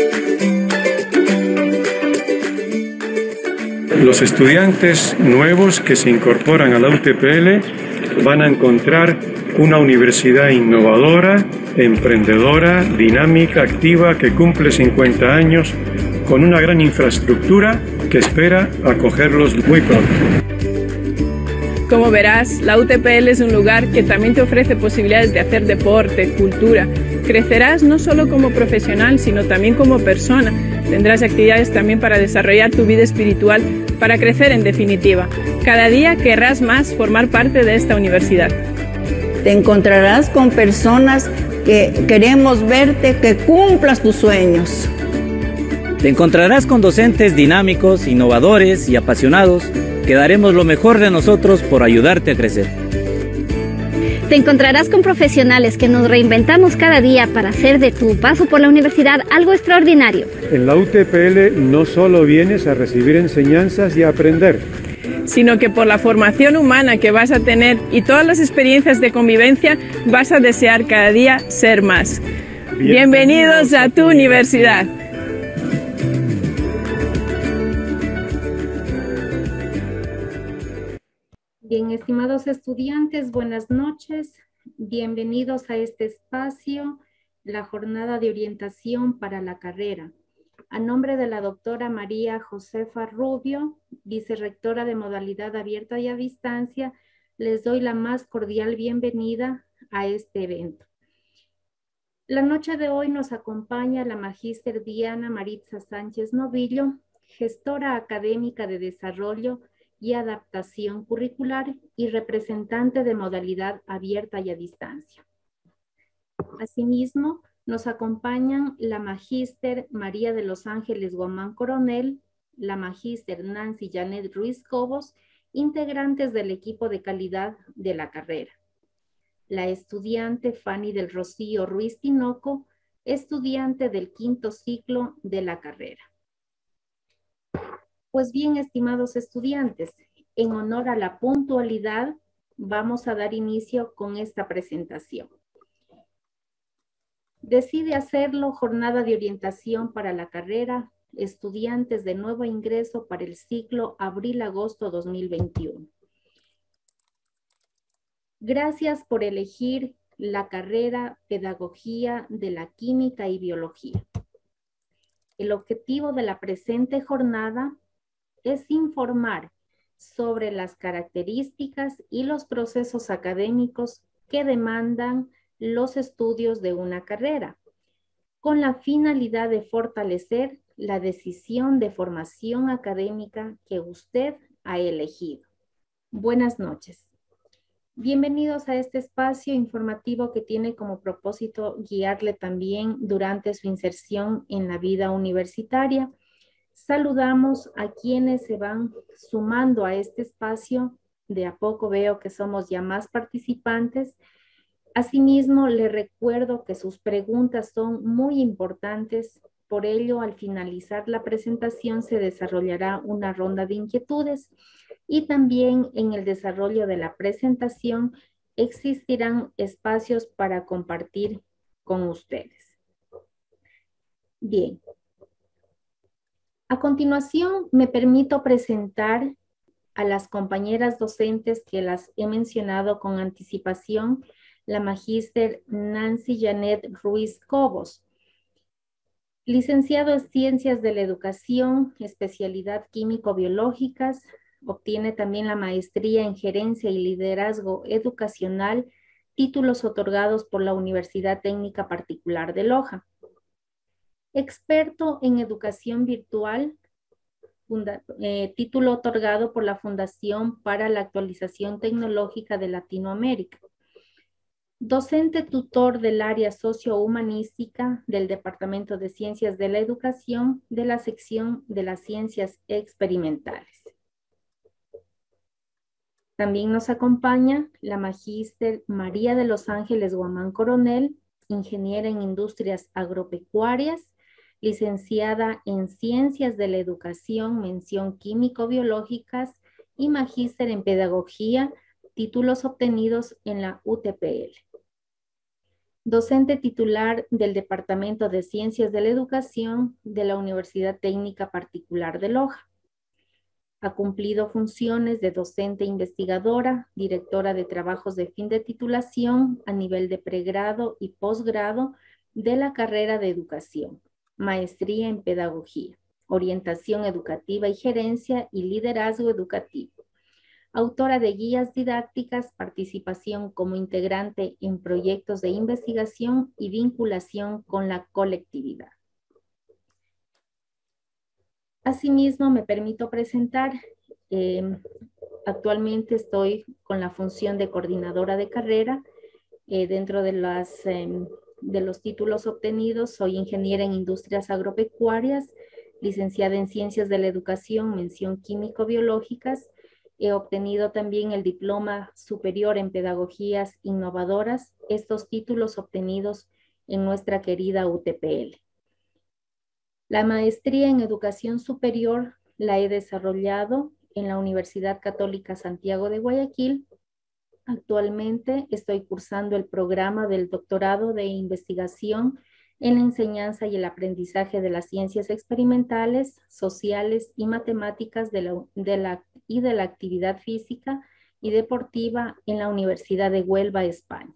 Los estudiantes nuevos que se incorporan a la UTPL van a encontrar una universidad innovadora, emprendedora, dinámica, activa, que cumple 50 años, con una gran infraestructura que espera acogerlos muy pronto. Como verás, la UTPL es un lugar que también te ofrece posibilidades de hacer deporte, cultura. Crecerás no solo como profesional, sino también como persona. Tendrás actividades también para desarrollar tu vida espiritual, para crecer en definitiva. Cada día querrás más formar parte de esta universidad. Te encontrarás con personas que queremos verte, que cumplas tus sueños. Te encontrarás con docentes dinámicos, innovadores y apasionados, que daremos lo mejor de nosotros por ayudarte a crecer. Te encontrarás con profesionales que nos reinventamos cada día para hacer de tu paso por la universidad algo extraordinario. En la UTPL no solo vienes a recibir enseñanzas y a aprender, sino que por la formación humana que vas a tener y todas las experiencias de convivencia vas a desear cada día ser más. Bienvenidos a tu universidad. Bien, estimados estudiantes, buenas noches. Bienvenidos a este espacio, la jornada de orientación para la carrera. A nombre de la doctora María Josefa Rubio, vicerrectora de modalidad abierta y a distancia, les doy la más cordial bienvenida a este evento. La noche de hoy nos acompaña la magíster Diana Maritza Sánchez Novillo, gestora académica de desarrollo y adaptación curricular y representante de modalidad abierta y a distancia. Asimismo, nos acompañan la magíster María de los Ángeles Guamán Coronel, la magíster Nancy Janet Ruiz Cobos, integrantes del equipo de calidad de la carrera. La estudiante Fanny del Rocío Ruiz Tinoco, estudiante del 5º ciclo de la carrera. Pues bien, estimados estudiantes, en honor a la puntualidad, vamos a dar inicio con esta presentación. Decide hacerlo jornada de orientación para la carrera, estudiantes de nuevo ingreso para el ciclo abril-agosto 2021. Gracias por elegir la carrera Pedagogía de la Química y Biología. El objetivo de la presente jornada es informar sobre las características y los procesos académicos que demandan los estudios de una carrera, con la finalidad de fortalecer la decisión de formación académica que usted ha elegido. Buenas noches. Bienvenidos a este espacio informativo que tiene como propósito guiarle también durante su inserción en la vida universitaria. Saludamos a quienes se van sumando a este espacio. De a poco veo que somos ya más participantes. Asimismo, le recuerdo que sus preguntas son muy importantes. Por ello, al finalizar la presentación se desarrollará una ronda de inquietudes y también en el desarrollo de la presentación existirán espacios para compartir con ustedes. Bien. A continuación, me permito presentar a las compañeras docentes que las he mencionado con anticipación, la magíster Nancy Janet Ruiz Cobos, licenciado en Ciencias de la Educación, especialidad Químico-Biológicas, obtiene también la maestría en Gerencia y Liderazgo Educacional, títulos otorgados por la Universidad Técnica Particular de Loja. Experto en Educación Virtual, título otorgado por la Fundación para la Actualización Tecnológica de Latinoamérica. Docente tutor del área sociohumanística del Departamento de Ciencias de la Educación de la sección de las Ciencias Experimentales. También nos acompaña la magíster María de los Ángeles Guamán Coronel, ingeniera en Industrias Agropecuarias, licenciada en Ciencias de la Educación, mención Químico-Biológicas y magíster en Pedagogía, títulos obtenidos en la UTPL. docente titular del Departamento de Ciencias de la Educación de la Universidad Técnica Particular de Loja. Ha cumplido funciones de docente investigadora, directora de trabajos de fin de titulación a nivel de pregrado y posgrado de la carrera de educación, maestría en pedagogía, orientación educativa y gerencia y liderazgo educativo. Autora de guías didácticas, participación como integrante en proyectos de investigación y vinculación con la colectividad. Asimismo, me permito presentar, actualmente estoy con la función de coordinadora de carrera. Dentro de los títulos obtenidos, soy ingeniera en industrias agropecuarias, licenciada en ciencias de la educación, mención químico-biológicas. He obtenido también el diploma superior en pedagogías innovadoras, estos títulos obtenidos en nuestra querida UTPL. La maestría en educación superior la he desarrollado en la Universidad Católica Santiago de Guayaquil. Actualmente estoy cursando el programa del doctorado de investigación en la enseñanza y el aprendizaje de las ciencias experimentales, sociales y matemáticas de la actividad física y deportiva en la Universidad de Huelva, España.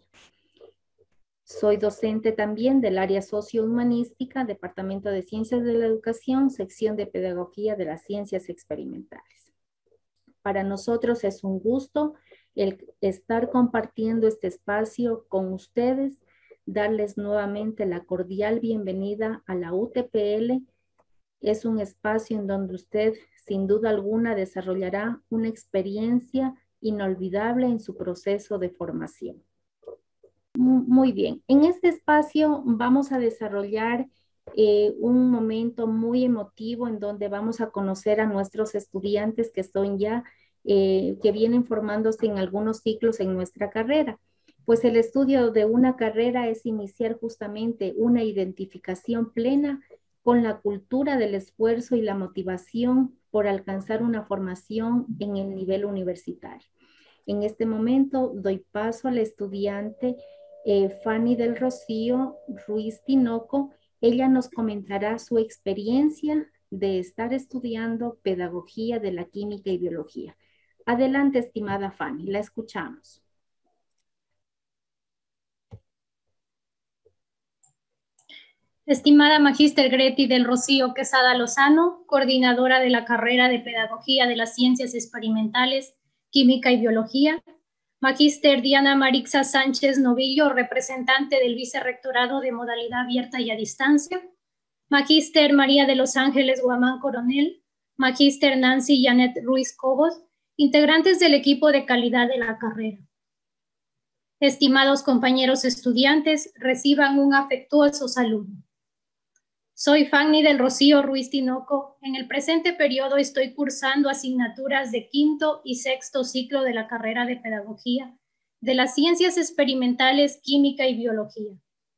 Soy docente también del área sociohumanística, Departamento de Ciencias de la Educación, sección de Pedagogía de las Ciencias Experimentales. Para nosotros es un gusto el estar compartiendo este espacio con ustedes, darles nuevamente la cordial bienvenida a la UTPL. Es un espacio en donde usted, sin duda alguna, desarrollará una experiencia inolvidable en su proceso de formación. Muy bien, en este espacio vamos a desarrollar un momento muy emotivo en donde vamos a conocer a nuestros estudiantes que son ya, que vienen formándose en algunos ciclos en nuestra carrera. Pues el estudio de una carrera es iniciar justamente una identificación plena con la cultura del esfuerzo y la motivación por alcanzar una formación en el nivel universitario. En este momento doy paso a la estudiante Fanny del Rocío Ruiz Tinoco. Ella nos comentará su experiencia de estar estudiando pedagogía de la química y biología. Adelante, estimada Fanny, la escuchamos. Estimada Magíster Greti del Rocío Quesada Lozano, coordinadora de la carrera de Pedagogía de las Ciencias Experimentales, Química y Biología. Magíster Diana Marixa Sánchez Novillo, representante del Vicerrectorado de Modalidad Abierta y a Distancia. Magíster María de los Ángeles Guamán Coronel. Magíster Nancy Janet Ruiz Cobos, integrantes del equipo de calidad de la carrera. Estimados compañeros estudiantes, reciban un afectuoso saludo. Soy Fanny del Rocío Ruiz Tinoco. En el presente periodo estoy cursando asignaturas de quinto y sexto ciclo de la carrera de Pedagogía de las Ciencias Experimentales, Química y Biología.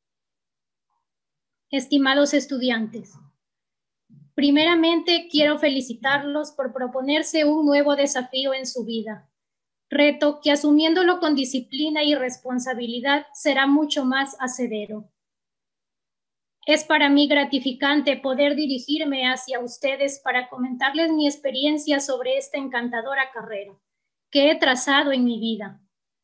Estimados estudiantes, primeramente quiero felicitarlos por proponerse un nuevo desafío en su vida, reto que asumiéndolo con disciplina y responsabilidad será mucho más hacedero. Es para mí gratificante poder dirigirme hacia ustedes para comentarles mi experiencia sobre esta encantadora carrera que he trazado en mi vida.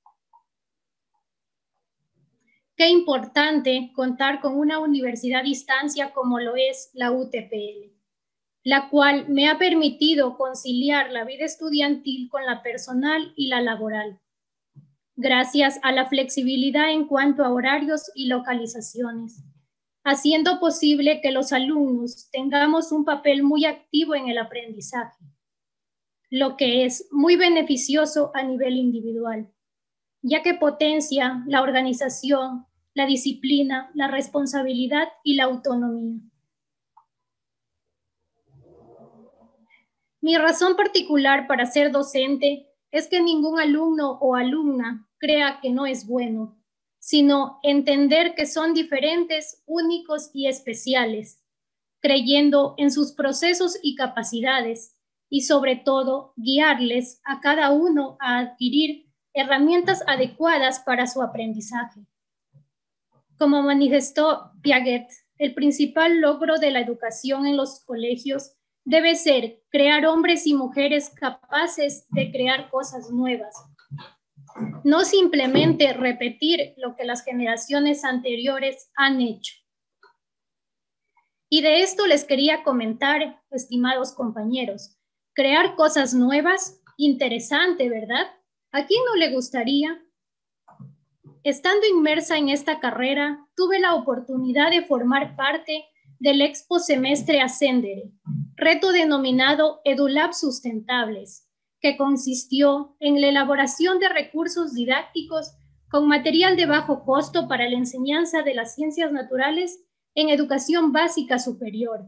Qué importante contar con una universidad a distancia como lo es la UTPL, la cual me ha permitido conciliar la vida estudiantil con la personal y la laboral, gracias a la flexibilidad en cuanto a horarios y localizaciones, haciendo posible que los alumnos tengamos un papel muy activo en el aprendizaje, lo que es muy beneficioso a nivel individual, ya que potencia la organización, la disciplina, la responsabilidad y la autonomía. Mi razón particular para ser docente es que ningún alumno o alumna crea que no es bueno, sino entender que son diferentes, únicos y especiales, creyendo en sus procesos y capacidades y sobre todo guiarles a cada uno a adquirir herramientas adecuadas para su aprendizaje. Como manifestó Piaget, el principal logro de la educación en los colegios debe ser crear hombres y mujeres capaces de crear cosas nuevas. No simplemente repetir lo que las generaciones anteriores han hecho. Y de esto les quería comentar, estimados compañeros. Crear cosas nuevas, interesante, ¿verdad? ¿A quién no le gustaría? Estando inmersa en esta carrera, tuve la oportunidad de formar parte del Expo Semestre Ascendere, reto denominado EduLab Sustentables, que consistió en la elaboración de recursos didácticos con material de bajo costo para la enseñanza de las ciencias naturales en educación básica superior.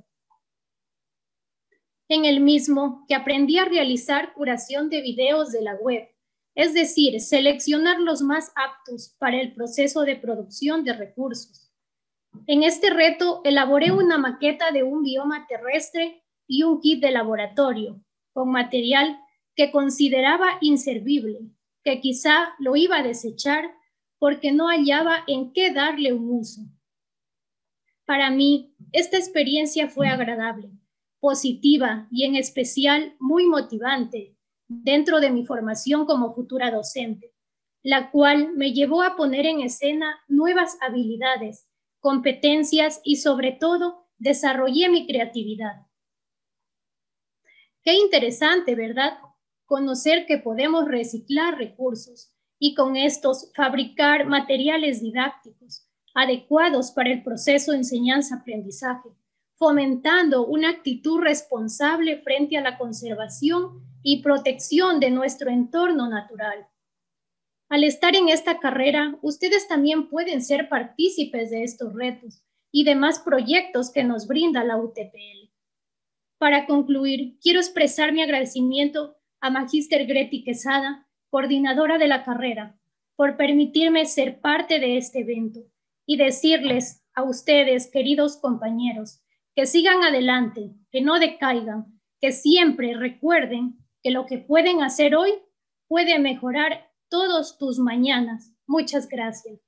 En el mismo, que aprendí a realizar curación de videos de la web, es decir, seleccionar los más aptos para el proceso de producción de recursos. En este reto, elaboré una maqueta de un bioma terrestre y un kit de laboratorio, con material que consideraba inservible, que quizá lo iba a desechar porque no hallaba en qué darle un uso. Para mí, esta experiencia fue agradable, positiva y en especial muy motivante dentro de mi formación como futura docente, la cual me llevó a poner en escena nuevas habilidades, competencias y sobre todo desarrollé mi creatividad. Qué interesante, ¿verdad? Conocer que podemos reciclar recursos y con estos fabricar materiales didácticos adecuados para el proceso de enseñanza-aprendizaje, fomentando una actitud responsable frente a la conservación y protección de nuestro entorno natural. Al estar en esta carrera, ustedes también pueden ser partícipes de estos retos y demás proyectos que nos brinda la UTPL. Para concluir, quiero expresar mi agradecimiento a Magíster Greti Quesada, coordinadora de la carrera, por permitirme ser parte de este evento y decirles a ustedes, queridos compañeros, que sigan adelante, que no decaigan, que siempre recuerden que lo que pueden hacer hoy puede mejorar todos tus mañanas. Muchas gracias.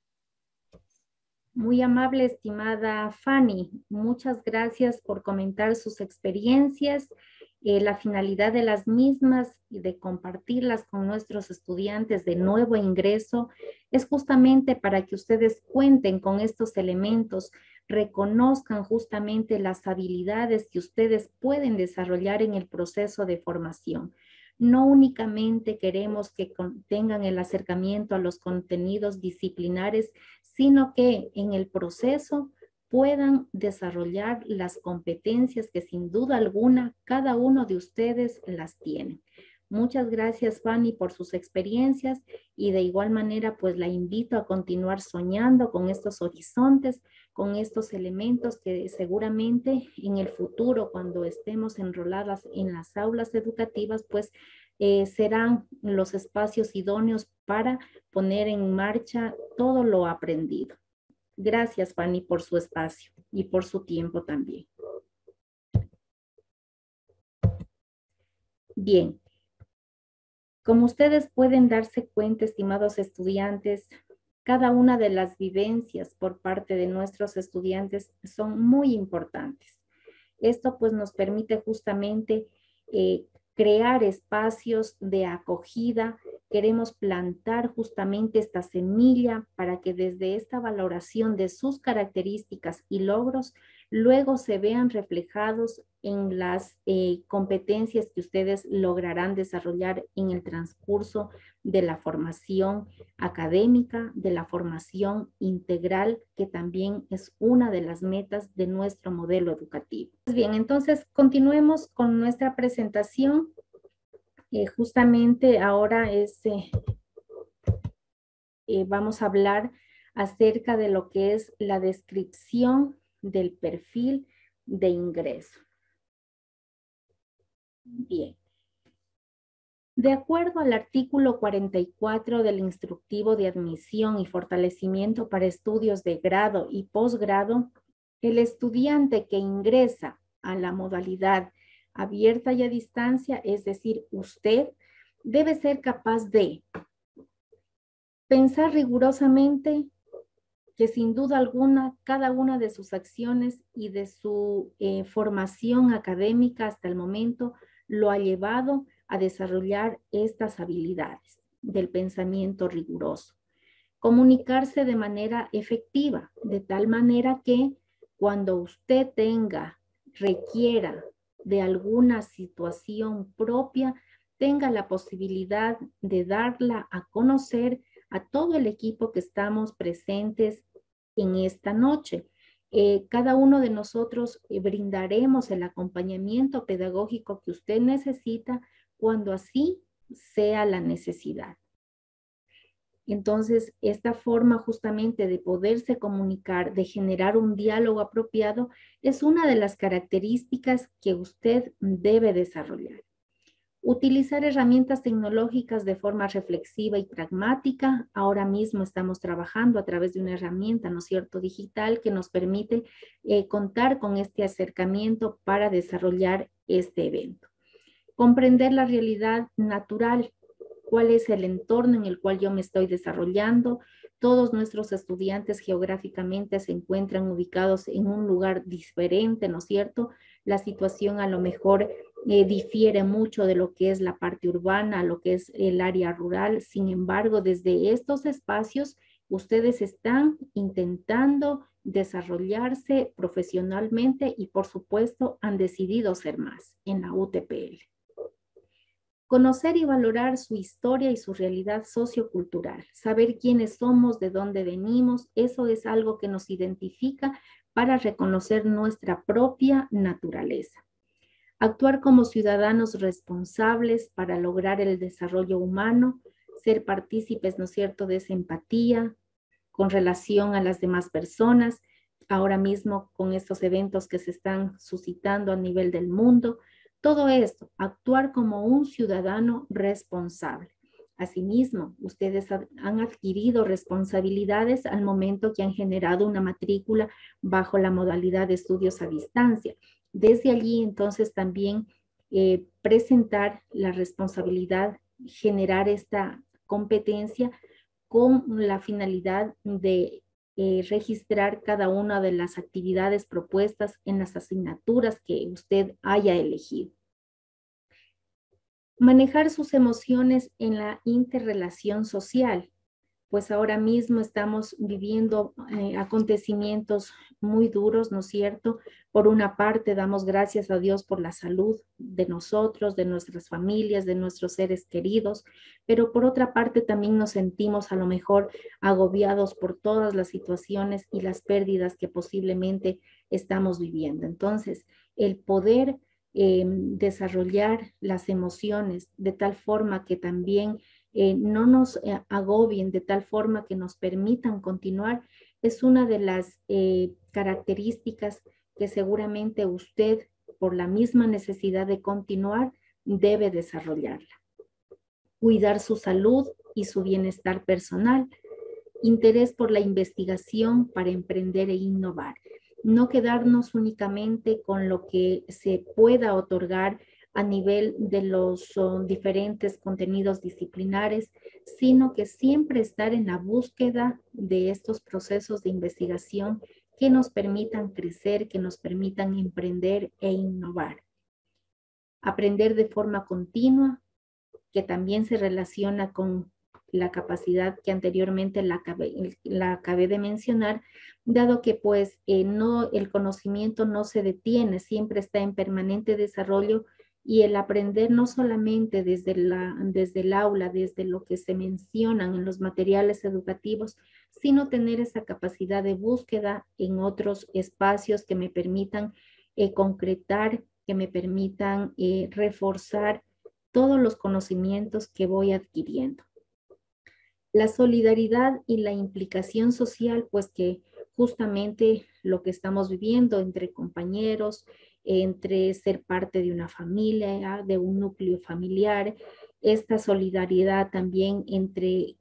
Muy amable, estimada Fanny. Muchas gracias por comentar sus experiencias. La finalidad de las mismas y de compartirlas con nuestros estudiantes de nuevo ingreso es justamente para que ustedes cuenten con estos elementos, reconozcan justamente las habilidades que ustedes pueden desarrollar en el proceso de formación. No únicamente queremos que tengan el acercamiento a los contenidos disciplinares, sino que en el proceso puedan desarrollar las competencias que sin duda alguna cada uno de ustedes las tiene. Muchas gracias, Fanny, por sus experiencias y de igual manera pues la invito a continuar soñando con estos horizontes, con estos elementos que seguramente en el futuro cuando estemos enroladas en las aulas educativas pues serán los espacios idóneos para poner en marcha todo lo aprendido. Gracias, Fanny, por su espacio y por su tiempo también. Bien. Como ustedes pueden darse cuenta, estimados estudiantes, cada una de las vivencias por parte de nuestros estudiantes son muy importantes. Esto pues nos permite justamente crear espacios de acogida. Queremos plantar justamente esta semilla para que desde esta valoración de sus características y logros, luego se vean reflejados en las competencias que ustedes lograrán desarrollar en el transcurso de la formación académica, de la formación integral, que también es una de las metas de nuestro modelo educativo. Bien, entonces continuemos con nuestra presentación. Justamente ahora vamos a hablar acerca de lo que es la descripción del perfil de ingreso. Bien. De acuerdo al artículo 44 del Instructivo de Admisión y Fortalecimiento para Estudios de Grado y Posgrado, el estudiante que ingresa a la modalidad abierta y a distancia, es decir, usted debe ser capaz de pensar rigurosamente que sin duda alguna cada una de sus acciones y de su formación académica hasta el momento lo ha llevado a desarrollar estas habilidades del pensamiento riguroso. Comunicarse de manera efectiva, de tal manera que cuando usted requiera de alguna situación propia, tenga la posibilidad de darla a conocer a todo el equipo que estamos presentes en esta noche. Cada uno de nosotros brindaremos el acompañamiento pedagógico que usted necesita cuando así sea la necesidad. Entonces, esta forma justamente de poderse comunicar, de generar un diálogo apropiado, es una de las características que usted debe desarrollar. Utilizar herramientas tecnológicas de forma reflexiva y pragmática. Ahora mismo estamos trabajando a través de una herramienta, ¿no es cierto?, digital, que nos permite contar con este acercamiento para desarrollar este evento. Comprender la realidad natural. ¿Cuál es el entorno en el cual yo me estoy desarrollando? Todos nuestros estudiantes geográficamente se encuentran ubicados en un lugar diferente, ¿no es cierto? La situación a lo mejor difiere mucho de lo que es la parte urbana, lo que es el área rural. Sin embargo, desde estos espacios, ustedes están intentando desarrollarse profesionalmente y, por supuesto, han decidido ser más en la UTPL. Conocer y valorar su historia y su realidad sociocultural, saber quiénes somos, de dónde venimos, eso es algo que nos identifica para reconocer nuestra propia naturaleza. Actuar como ciudadanos responsables para lograr el desarrollo humano, ser partícipes, ¿no es cierto?, de esa empatía con relación a las demás personas, ahora mismo con estos eventos que se están suscitando a nivel del mundo. Todo esto, actuar como un ciudadano responsable. Asimismo, ustedes han adquirido responsabilidades al momento que han generado una matrícula bajo la modalidad de estudios a distancia. Desde allí, entonces, también presentar la responsabilidad, generar esta competencia con la finalidad de registrar cada una de las actividades propuestas en las asignaturas que usted haya elegido. Manejar sus emociones en la interrelación social, pues ahora mismo estamos viviendo acontecimientos muy duros, ¿no es cierto? Por una parte, damos gracias a Dios por la salud de nosotros, de nuestras familias, de nuestros seres queridos, pero por otra parte también nos sentimos a lo mejor agobiados por todas las situaciones y las pérdidas que posiblemente estamos viviendo. Entonces, el poder desarrollar las emociones de tal forma que también no nos agobien, de tal forma que nos permitan continuar, es una de las características que seguramente usted, por la misma necesidad de continuar, debe desarrollarla. Cuidar su salud y su bienestar personal, interés por la investigación para emprender e innovar. No quedarnos únicamente con lo que se pueda otorgar a nivel de los diferentes contenidos disciplinares, sino que siempre estar en la búsqueda de estos procesos de investigación que nos permitan crecer, que nos permitan emprender e innovar. Aprender de forma continua, que también se relaciona con la capacidad que anteriormente la acabé de mencionar, dado que pues el conocimiento no se detiene, siempre está en permanente desarrollo, y el aprender no solamente desde el aula, desde lo que se mencionan en los materiales educativos, sino tener esa capacidad de búsqueda en otros espacios que me permitan concretar, que me permitan reforzar todos los conocimientos que voy adquiriendo. La solidaridad y la implicación social, pues que justamente lo que estamos viviendo entre compañeros, entre ser parte de una familia, de un núcleo familiar, esta solidaridad también entre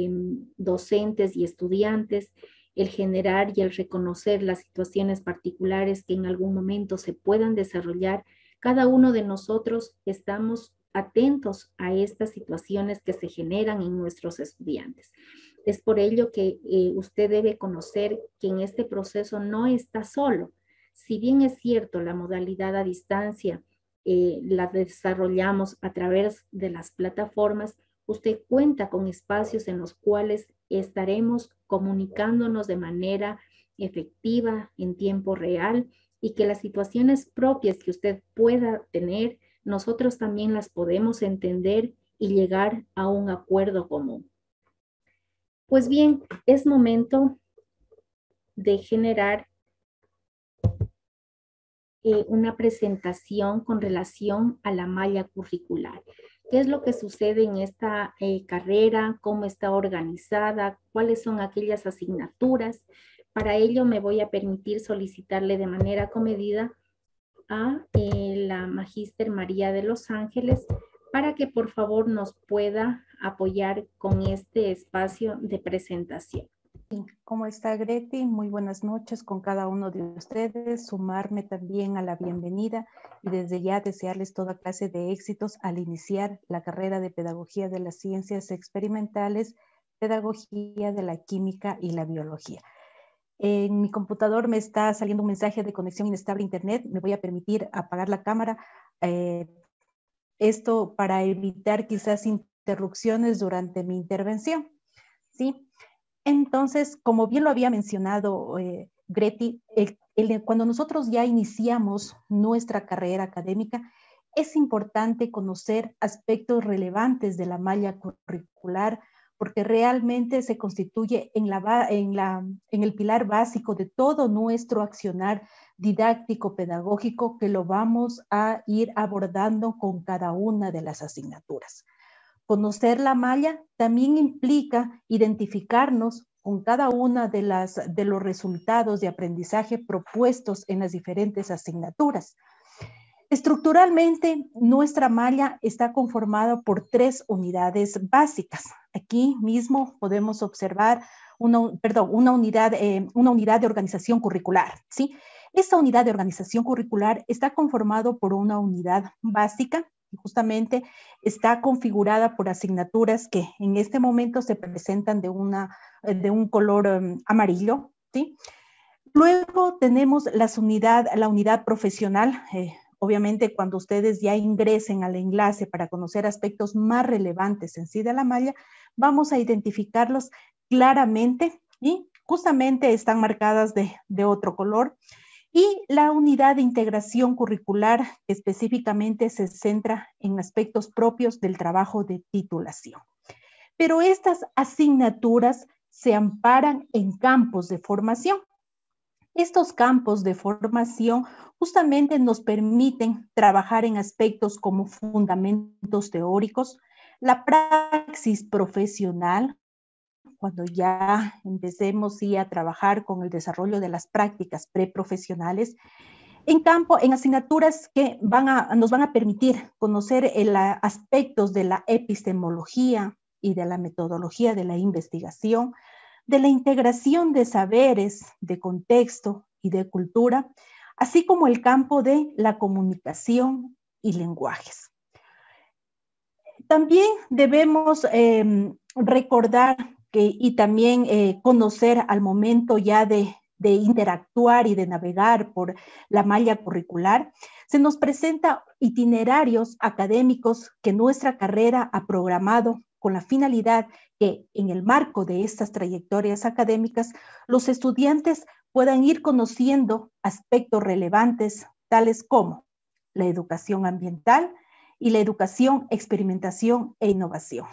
docentes y estudiantes, el generar y el reconocer las situaciones particulares que en algún momento se puedan desarrollar. Cada uno de nosotros estamos atentos a estas situaciones que se generan en nuestros estudiantes. Es por ello que usted debe conocer que en este proceso no está solo. Si bien es cierto, la modalidad a distancia la desarrollamos a través de las plataformas, usted cuenta con espacios en los cuales estaremos comunicándonos de manera efectiva, en tiempo real, y que las situaciones propias que usted pueda tener, nosotros también las podemos entender y llegar a un acuerdo común. Pues bien, es momento de generar una presentación con relación a la malla curricular. ¿Qué es lo que sucede en esta carrera? ¿Cómo está organizada? ¿Cuáles son aquellas asignaturas? Para ello me voy a permitir solicitarle de manera comedida a la Magíster María de Los Ángeles para que por favor nos pueda apoyar con este espacio de presentación. ¿Cómo está, Greti? Muy buenas noches con cada uno de ustedes. Sumarme también a la bienvenida y desde ya desearles toda clase de éxitos al iniciar la carrera de Pedagogía de las Ciencias Experimentales, Pedagogía de la Química y la Biología. En mi computador me está saliendo un mensaje de conexión inestable a internet. Me voy a permitir apagar la cámara. Esto para evitar quizás interrupciones durante mi intervención. ¿Sí? Entonces, como bien lo había mencionado Greti, cuando nosotros ya iniciamos nuestra carrera académica, es importante conocer aspectos relevantes de la malla curricular, porque realmente se constituye en el pilar básico de todo nuestro accionar didáctico pedagógico que lo vamos a ir abordando con cada una de las asignaturas. Conocer la malla también implica identificarnos con cada una de los resultados de aprendizaje propuestos en las diferentes asignaturas. Estructuralmente, nuestra malla está conformada por 3 unidades básicas. Aquí mismo podemos observar una unidad de organización curricular, ¿sí? Esta unidad de organización curricular está conformada por una unidad básica, y justamente está configurada por asignaturas que en este momento se presentan de un color amarillo, ¿sí? Luego tenemos la unidad profesional. Obviamente, cuando ustedes ya ingresen al enlace para conocer aspectos más relevantes en sí de la malla, vamos a identificarlos claramente y justamente están marcadas de otro color. Y la unidad de integración curricular específicamente se centra en aspectos propios del trabajo de titulación. Pero estas asignaturas se amparan en campos de formación. Estos campos de formación justamente nos permiten trabajar en aspectos como fundamentos teóricos, la praxis profesional, cuando ya empecemos a trabajar con el desarrollo de las prácticas preprofesionales, en asignaturas que nos van a permitir conocer aspectos de la epistemología y de la metodología de la investigación, de la integración de saberes, de contexto y de cultura, así como el campo de la comunicación y lenguajes. También debemos recordar y también conocer al momento ya de interactuar y de navegar por la malla curricular, se nos presenta itinerarios académicos que nuestra carrera ha programado con la finalidad que en el marco de estas trayectorias académicas los estudiantes puedan ir conociendo aspectos relevantes tales como la educación ambiental y la educación, experimentación e innovación.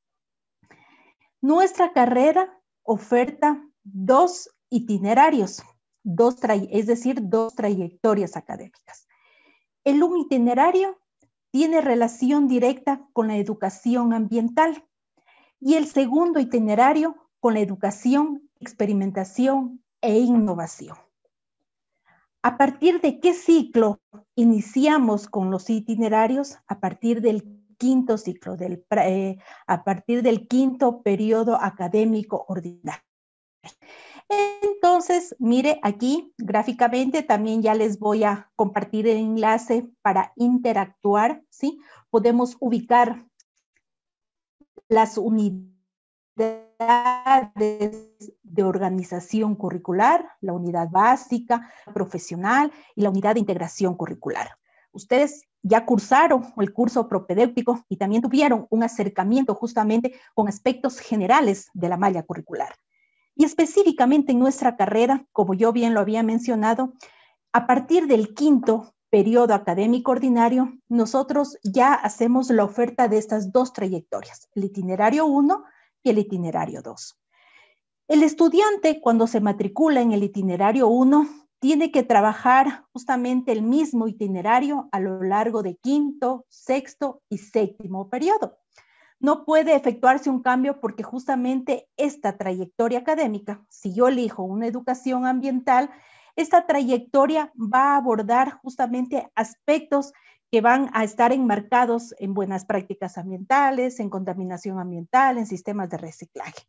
Nuestra carrera oferta 2 itinerarios, es decir, 2 trayectorias académicas. Un itinerario tiene relación directa con la educación ambiental y el segundo itinerario con la educación, experimentación e innovación. ¿A partir de qué ciclo iniciamos con los itinerarios? A partir del quinto ciclo, a partir del quinto periodo académico ordinario. Entonces, mire aquí gráficamente también ya les voy a compartir el enlace para interactuar, ¿sí? Podemos ubicar las unidades de organización curricular, la unidad básica, profesional y la unidad de integración curricular. Ustedes ya cursaron el curso propedéutico y también tuvieron un acercamiento justamente con aspectos generales de la malla curricular. Y específicamente en nuestra carrera, como yo bien lo había mencionado, a partir del quinto periodo académico ordinario, nosotros ya hacemos la oferta de estas dos trayectorias, el itinerario 1 y el itinerario 2. El estudiante, cuando se matricula en el itinerario 1, tiene que trabajar justamente el mismo itinerario a lo largo de quinto, sexto y séptimo periodo. No puede efectuarse un cambio porque justamente esta trayectoria académica, si yo elijo una educación ambiental, esta trayectoria va a abordar justamente aspectos que van a estar enmarcados en buenas prácticas ambientales, en contaminación ambiental, en sistemas de reciclaje.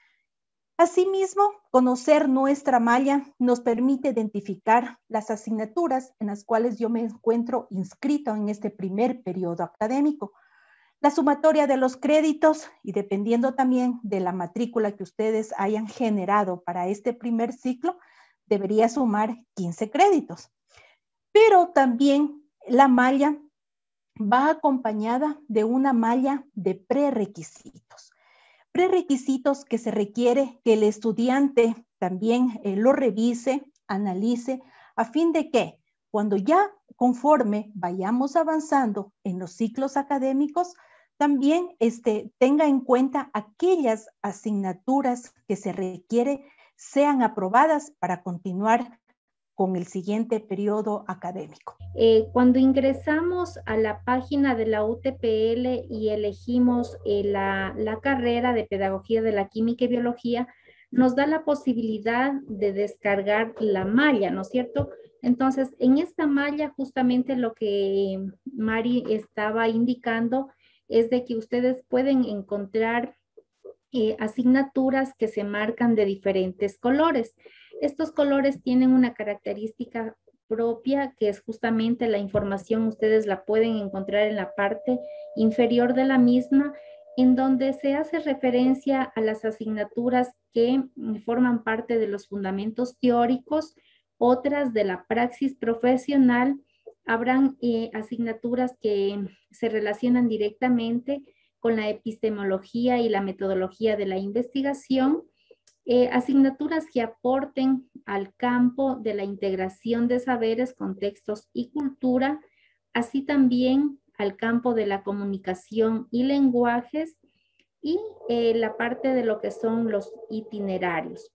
Asimismo, conocer nuestra malla nos permite identificar las asignaturas en las cuales yo me encuentro inscrito en este primer periodo académico. La sumatoria de los créditos y dependiendo también de la matrícula que ustedes hayan generado para este primer ciclo, debería sumar 15 créditos. Pero también la malla va acompañada de una malla de prerequisitos. Prerequisitos que se requiere que el estudiante también lo revise, analice, a fin de que cuando ya conforme vayamos avanzando en los ciclos académicos, también tenga en cuenta aquellas asignaturas que se requiere sean aprobadas para continuar con el siguiente periodo académico. Cuando ingresamos a la página de la UTPL y elegimos la carrera de Pedagogía de la Química y Biología, nos da la posibilidad de descargar la malla, ¿no es cierto? Entonces, en esta malla justamente lo que Mari estaba indicando es de que ustedes pueden encontrar asignaturas que se marcan de diferentes colores. Estos colores tienen una característica propia que es justamente la información, ustedes la pueden encontrar en la parte inferior de la misma, en donde se hace referencia a las asignaturas que forman parte de los fundamentos teóricos, otras de la praxis profesional. Habrán asignaturas que se relacionan directamente con la epistemología y la metodología de la investigación, asignaturas que aporten al campo de la integración de saberes, contextos y cultura, así también al campo de la comunicación y lenguajes y la parte de lo que son los itinerarios.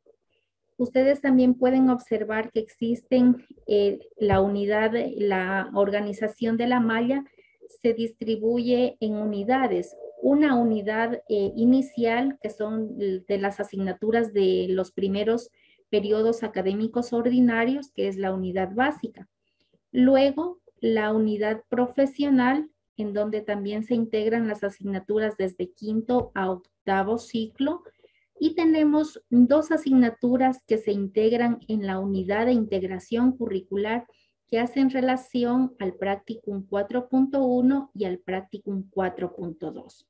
Ustedes también pueden observar que existen la unidad, la organización de la malla se distribuye en unidades. Una unidad inicial, que son de las asignaturas de los primeros periodos académicos ordinarios, que es la unidad básica. Luego, la unidad profesional, en donde también se integran las asignaturas desde quinto a octavo ciclo. Y tenemos dos asignaturas que se integran en la unidad de integración curricular que hacen relación al Practicum 4.1 y al Practicum 4.2.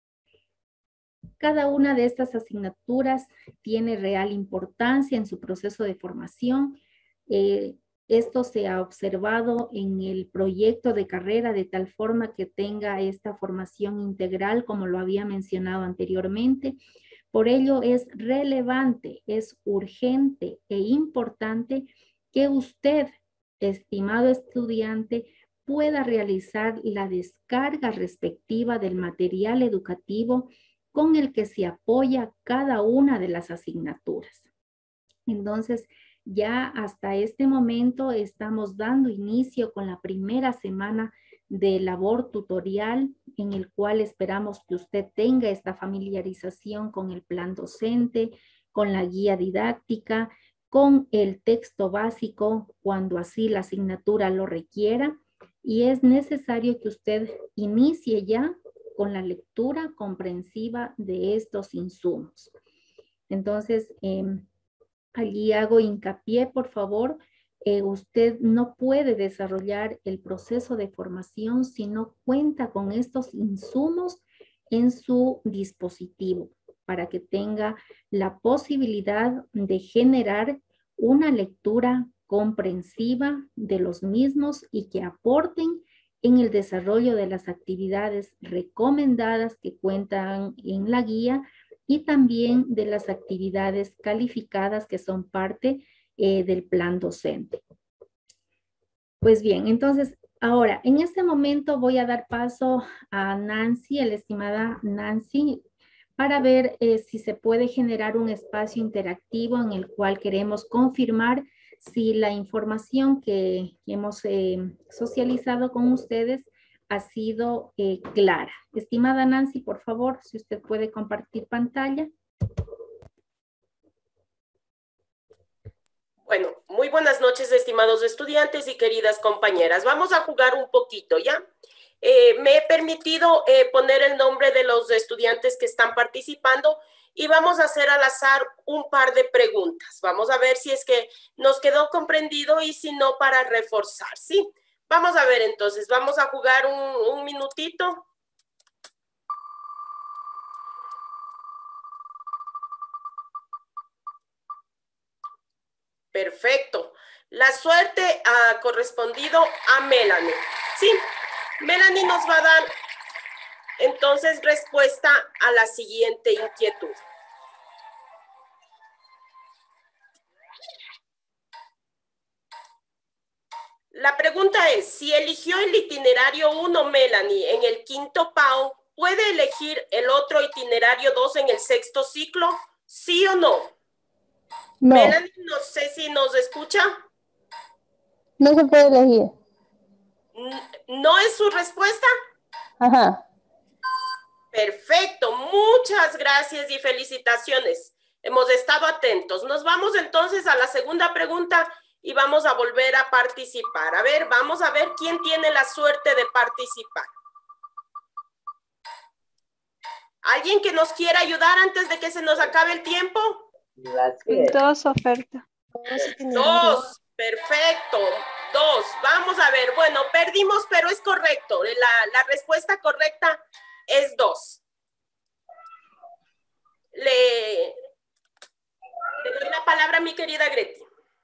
Cada una de estas asignaturas tiene real importancia en su proceso de formación. Esto se ha observado en el proyecto de carrera de tal forma que tenga esta formación integral, como lo había mencionado anteriormente. Por ello es relevante, es urgente e importante que usted, estimado estudiante, pueda realizar la descarga respectiva del material educativo con el que se apoya cada una de las asignaturas. Entonces, ya hasta este momento estamos dando inicio con la primera semana de labor tutorial en el cual esperamos que usted tenga esta familiarización con el plan docente, con la guía didáctica, con el texto básico cuando así la asignatura lo requiera, y es necesario que usted inicie ya con la lectura comprensiva de estos insumos. Entonces, allí hago hincapié, por favor, usted no puede desarrollar el proceso de formación si no cuenta con estos insumos en su dispositivo. para que tenga la posibilidad de generar una lectura comprensiva de los mismos y que aporten en el desarrollo de las actividades recomendadas que cuentan en la guía y también de las actividades calificadas que son parte del plan docente. Pues bien, entonces ahora en este momento voy a dar paso a Nancy, a la estimada Nancy, para ver si se puede generar un espacio interactivo en el cual queremos confirmar si la información que hemos socializado con ustedes ha sido clara. Estimada Nancy, por favor, si usted puede compartir pantalla. Bueno, muy buenas noches, estimados estudiantes y queridas compañeras. Vamos a jugar un poquito, ¿ya? Me he permitido poner el nombre de los estudiantes que están participando y vamos a hacer al azar un par de preguntas. Vamos a ver si es que nos quedó comprendido y si no, para reforzar, ¿sí? Vamos a ver entonces, vamos a jugar un minutito. Perfecto. La suerte ha correspondido a Melanie. Sí, Melanie nos va a dar entonces respuesta a la siguiente inquietud. La pregunta es, si eligió el itinerario 1 Melanie en el quinto PAU, ¿puede elegir el otro itinerario 2 en el sexto ciclo? ¿Sí o no? No. Melanie, no sé si nos escucha. No se puede elegir. ¿No es su respuesta? Ajá. Perfecto, muchas gracias y felicitaciones. Hemos estado atentos. Nos vamos entonces a la segunda pregunta y vamos a volver a participar. A ver, vamos a ver quién tiene la suerte de participar. ¿Alguien que nos quiera ayudar antes de que se nos acabe el tiempo? Dos ofertas. Dos, perfecto. Dos, vamos a ver. Bueno, perdimos, pero es correcto. La respuesta correcta es 2. Le doy la palabra a mi querida Greti.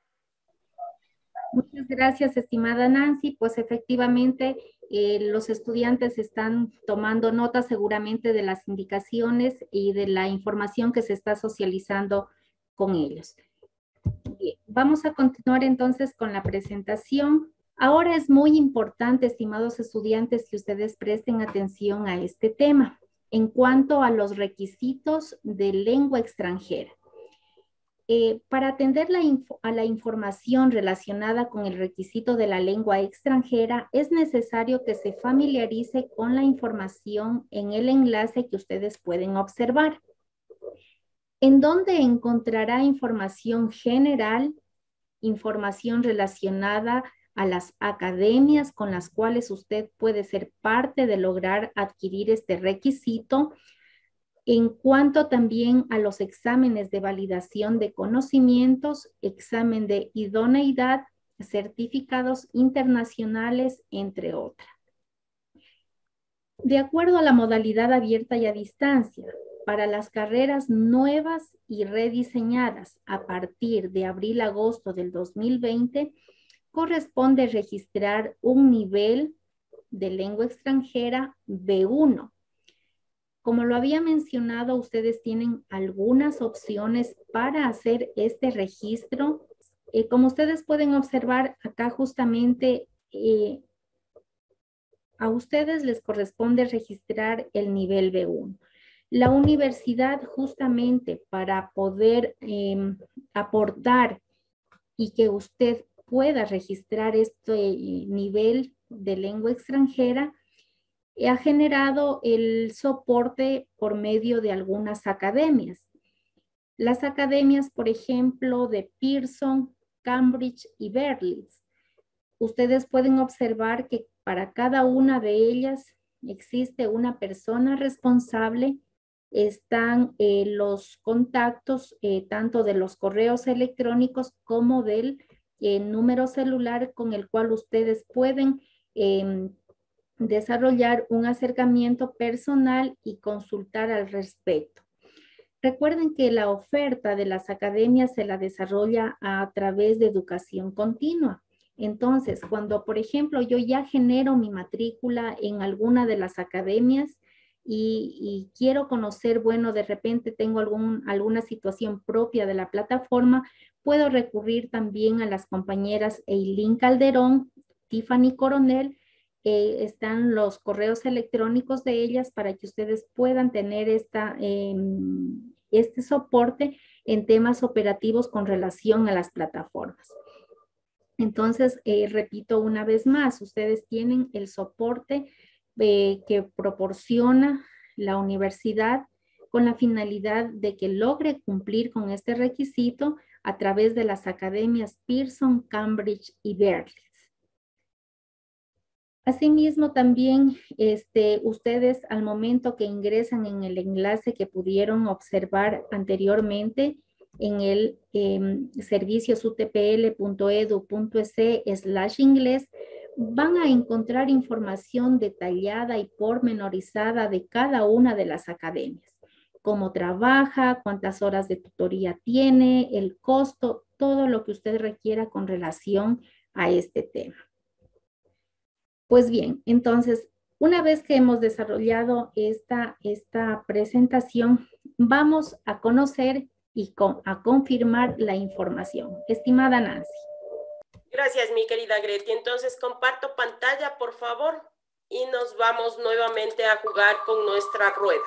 Muchas gracias, estimada Nancy. Pues efectivamente, los estudiantes están tomando nota seguramente de las indicaciones y de la información que se está socializando con ellos. Bien, vamos a continuar entonces con la presentación. Ahora es muy importante, estimados estudiantes, que ustedes presten atención a este tema en cuanto a los requisitos de lengua extranjera. Para atender a la información relacionada con el requisito de la lengua extranjera, es necesario que se familiarice con la información en el enlace que ustedes pueden observar, en donde encontrará información general, información relacionada a las academias con las cuales usted puede ser parte de lograr adquirir este requisito, en cuanto también a los exámenes de validación de conocimientos, examen de idoneidad, certificados internacionales, entre otras. De acuerdo a la modalidad abierta y a distancia, para las carreras nuevas y rediseñadas a partir de abril-agosto del 2020, corresponde registrar un nivel de lengua extranjera B1. Como lo había mencionado, ustedes tienen algunas opciones para hacer este registro. Como ustedes pueden observar acá justamente, a ustedes les corresponde registrar el nivel B1. La universidad justamente para poder aportar y que usted pueda registrar este nivel de lengua extranjera, ha generado el soporte por medio de algunas academias. Las academias, por ejemplo, de Pearson, Cambridge y Berlitz. Ustedes pueden observar que para cada una de ellas existe una persona responsable. Están los contactos tanto de los correos electrónicos como del número celular con el cual ustedes pueden desarrollar un acercamiento personal y consultar al respecto. Recuerden que la oferta de las academias se la desarrolla a través de educación continua. Entonces, cuando, por ejemplo, yo ya genero mi matrícula en alguna de las academias y quiero conocer, bueno, de repente tengo alguna situación propia de la plataforma, puedo recurrir también a las compañeras Eileen Calderón, Tiffany Coronel. Están los correos electrónicos de ellas para que ustedes puedan tener este soporte en temas operativos con relación a las plataformas. Entonces, repito una vez más, ustedes tienen el soporte que proporciona la universidad con la finalidad de que logre cumplir con este requisito a través de las academias Pearson, Cambridge y Berkeley. Asimismo, también ustedes al momento que ingresan en el enlace que pudieron observar anteriormente en el serviciosutpl.edu.es/inglés, van a encontrar información detallada y pormenorizada de cada una de las academias. Cómo trabaja, cuántas horas de tutoría tiene, el costo, todo lo que usted requiera con relación a este tema. Pues bien, entonces, una vez que hemos desarrollado esta presentación, vamos a conocer y a confirmar la información. Estimada Nancy. Gracias, mi querida Greti. Entonces, comparto pantalla, por favor, y nos vamos nuevamente a jugar con nuestra rueda.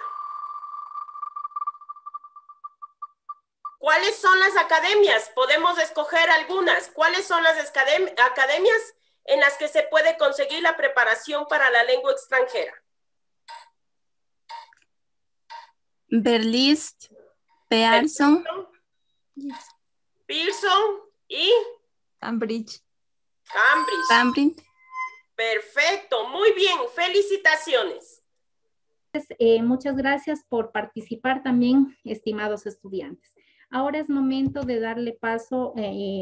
¿Cuáles son las academias? Podemos escoger algunas. ¿Cuáles son las academias en las que se puede conseguir la preparación para la lengua extranjera? Berlitz, Pearson, Pearson y Cambridge. Cambridge. Perfecto, muy bien, felicitaciones. Muchas gracias por participar también, estimados estudiantes. Ahora es momento de darle paso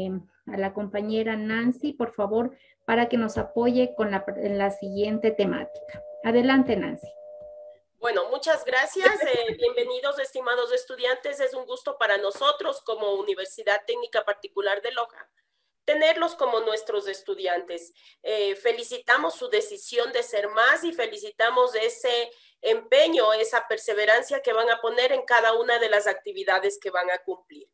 a la compañera Nancy, por favor, para que nos apoye con la siguiente temática. Adelante, Nancy. Bueno, muchas gracias. Bienvenidos, estimados estudiantes. Es un gusto para nosotros como Universidad Técnica Particular de Loja tenerlos como nuestros estudiantes. Felicitamos su decisión de ser más y felicitamos ese empeño, esa perseverancia que van a poner en cada una de las actividades que van a cumplir.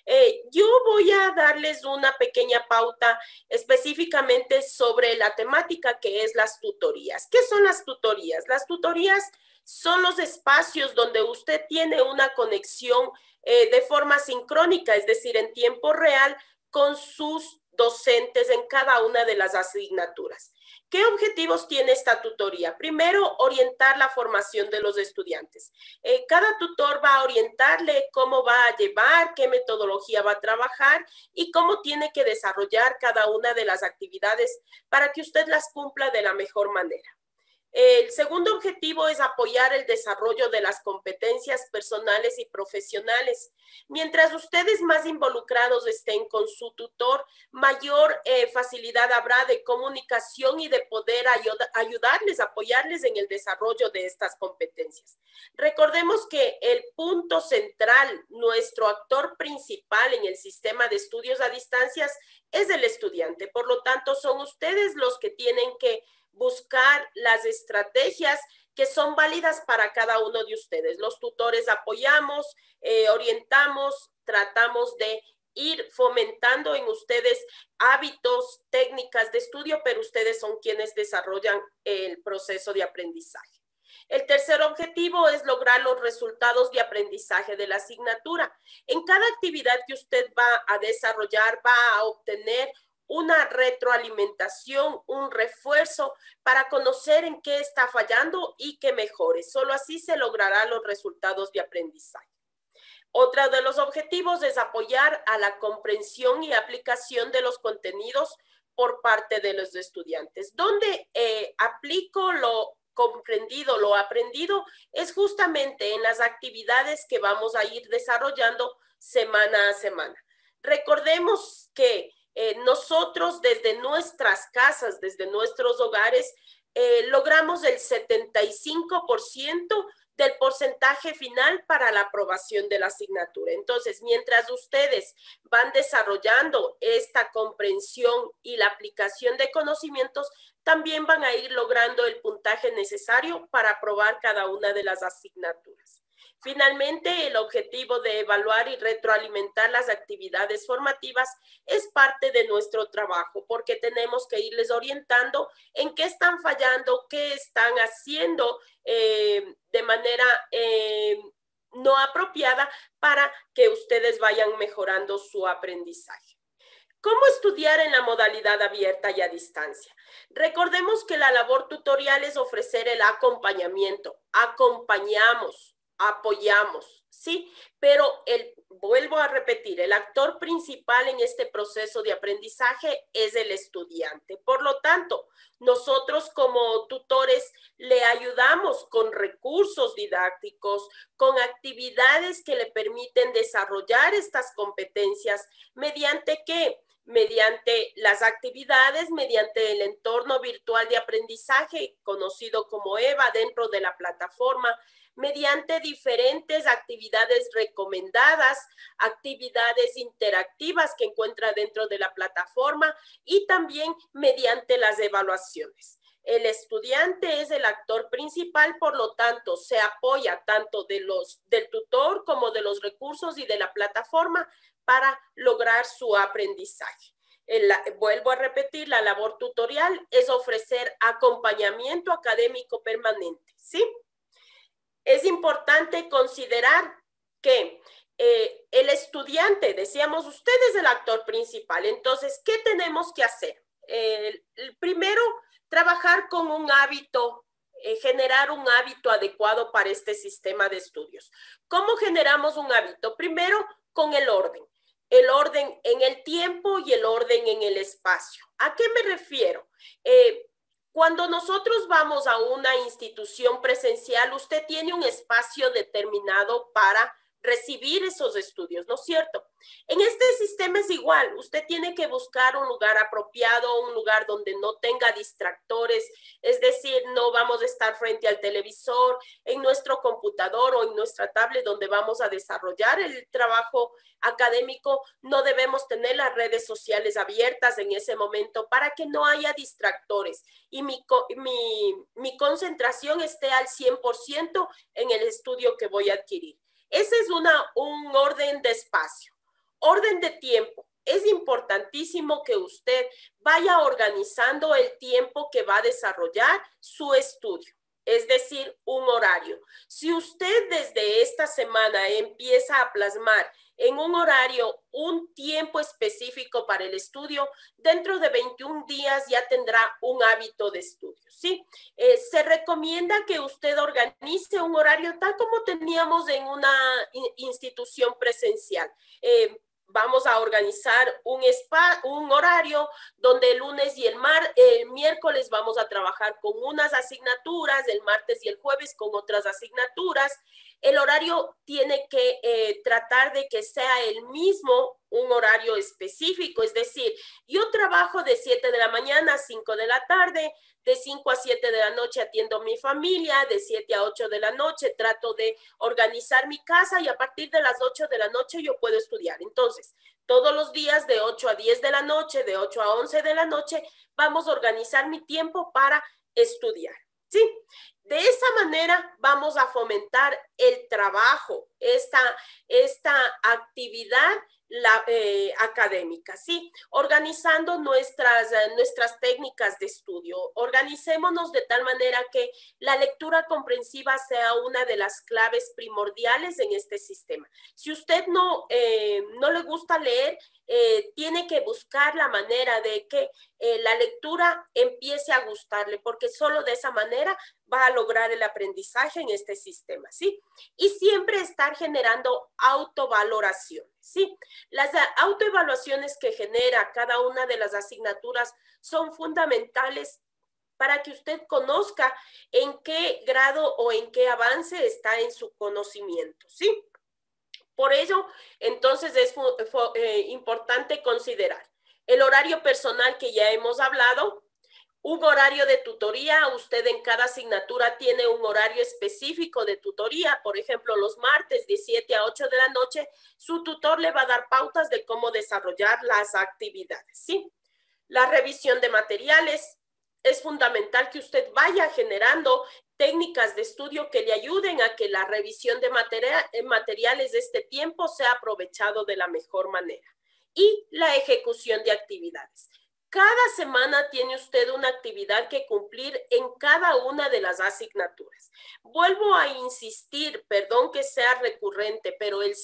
Yo voy a darles una pequeña pauta específicamente sobre la temática que es las tutorías. ¿Qué son las tutorías? Las tutorías son los espacios donde usted tiene una conexión de forma sincrónica, es decir, en tiempo real con sus docentes en cada una de las asignaturas. ¿Qué objetivos tiene esta tutoría? Primero, orientar la formación de los estudiantes. Cada tutor va a orientarle cómo va a llevar, qué metodología va a trabajar y cómo tiene que desarrollar cada una de las actividades para que usted las cumpla de la mejor manera. El segundo objetivo es apoyar el desarrollo de las competencias personales y profesionales. Mientras ustedes más involucrados estén con su tutor, mayor facilidad habrá de comunicación y de poder ayudarles, apoyarles en el desarrollo de estas competencias. Recordemos que el punto central, nuestro actor principal en el sistema de estudios a distancias es el estudiante. Por lo tanto, son ustedes los que tienen que buscar las estrategias que son válidas para cada uno de ustedes. Los tutores apoyamos, orientamos, tratamos de ir fomentando en ustedes hábitos, técnicas de estudio, pero ustedes son quienes desarrollan el proceso de aprendizaje. El tercer objetivo es lograr los resultados de aprendizaje de la asignatura. En cada actividad que usted va a desarrollar, va a obtener una retroalimentación, un refuerzo para conocer en qué está fallando y que mejore. Solo así se lograrán los resultados de aprendizaje. Otro de los objetivos es apoyar a la comprensión y aplicación de los contenidos por parte de los estudiantes. Donde aplico lo comprendido, lo aprendido, es justamente en las actividades que vamos a ir desarrollando semana a semana. Recordemos que nosotros desde nuestras casas, desde nuestros hogares, logramos el 75% del porcentaje final para la aprobación de la asignatura. Entonces, mientras ustedes van desarrollando esta comprensión y la aplicación de conocimientos, también van a ir logrando el puntaje necesario para aprobar cada una de las asignaturas. Finalmente, el objetivo de evaluar y retroalimentar las actividades formativas es parte de nuestro trabajo, porque tenemos que irles orientando en qué están fallando, qué están haciendo de manera no apropiada para que ustedes vayan mejorando su aprendizaje. ¿Cómo estudiar en la modalidad abierta y a distancia? Recordemos que la labor tutorial es ofrecer el acompañamiento. Acompañamos, apoyamos, ¿sí? Pero vuelvo a repetir, el actor principal en este proceso de aprendizaje es el estudiante. Por lo tanto, nosotros como tutores le ayudamos con recursos didácticos, con actividades que le permiten desarrollar estas competencias. ¿Mediante qué? Mediante las actividades, mediante el entorno virtual de aprendizaje, conocido como EVA, dentro de la plataforma, mediante diferentes actividades recomendadas, actividades interactivas que encuentra dentro de la plataforma y también mediante las evaluaciones. El estudiante es el actor principal, por lo tanto, se apoya tanto del tutor como de los recursos y de la plataforma para lograr su aprendizaje. Vuelvo a repetir, la labor tutorial es ofrecer acompañamiento académico permanente, ¿sí? Es importante considerar que el estudiante, decíamos, usted es el actor principal. Entonces, ¿qué tenemos que hacer? Primero, trabajar con un hábito, generar un hábito adecuado para este sistema de estudios. ¿Cómo generamos un hábito? Primero, con el orden en el tiempo y el orden en el espacio. ¿A qué me refiero? Cuando nosotros vamos a una institución presencial, usted tiene un espacio determinado para recibir esos estudios, ¿no es cierto? En este sistema es igual, usted tiene que buscar un lugar apropiado, un lugar donde no tenga distractores, es decir, no vamos a estar frente al televisor, en nuestro computador o en nuestra tablet donde vamos a desarrollar el trabajo académico, no debemos tener las redes sociales abiertas en ese momento para que no haya distractores y mi concentración esté al 100% en el estudio que voy a adquirir. Ese es un orden de espacio. Orden de tiempo. Es importantísimo que usted vaya organizando el tiempo que va a desarrollar su estudio, es decir, un horario. Si usted desde esta semana empieza a plasmar en un horario un tiempo específico para el estudio, dentro de 21 días ya tendrá un hábito de estudio, ¿sí? Se recomienda que usted organice un horario tal como teníamos en una institución presencial. Vamos a organizar un horario donde el lunes y el miércoles vamos a trabajar con unas asignaturas, el martes y el jueves con otras asignaturas. El horario tiene que tratar de que sea el mismo, un horario específico, es decir, yo trabajo de 7 de la mañana a 5 de la tarde, de 5 a 7 de la noche atiendo a mi familia, de 7 a 8 de la noche trato de organizar mi casa y a partir de las 8 de la noche yo puedo estudiar. Entonces, todos los días de 8 a 10 de la noche, de 8 a 11 de la noche, vamos a organizar mi tiempo para estudiar, ¿sí? De esa manera vamos a fomentar el trabajo, esta actividad académica, ¿sí? Organizando nuestras técnicas de estudio. Organicémonos de tal manera que la lectura comprensiva sea una de las claves primordiales en este sistema. Si usted no le gusta leer, tiene que buscar la manera de que la lectura empiece a gustarle, porque solo de esa manera va a lograr el aprendizaje en este sistema, ¿sí? Y siempre estar generando autovaloraciones, ¿sí? Las autoevaluaciones que genera cada una de las asignaturas son fundamentales para que usted conozca en qué grado o en qué avance está en su conocimiento, ¿sí? Por ello, entonces es importante considerar el horario personal que ya hemos hablado, Un horario de tutoría, usted en cada asignatura tiene un horario específico de tutoría. Por ejemplo, los martes de 7 a 8 de la noche, su tutor le va a dar pautas de cómo desarrollar las actividades, ¿sí? La revisión de materiales. Es fundamental que usted vaya generando técnicas de estudio que le ayuden a que la revisión de materiales de este tiempo sea aprovechado de la mejor manera. Y la ejecución de actividades. Cada semana tiene usted una actividad que cumplir en cada una de las asignaturas. Vuelvo a insistir, perdón que sea recurrente, pero el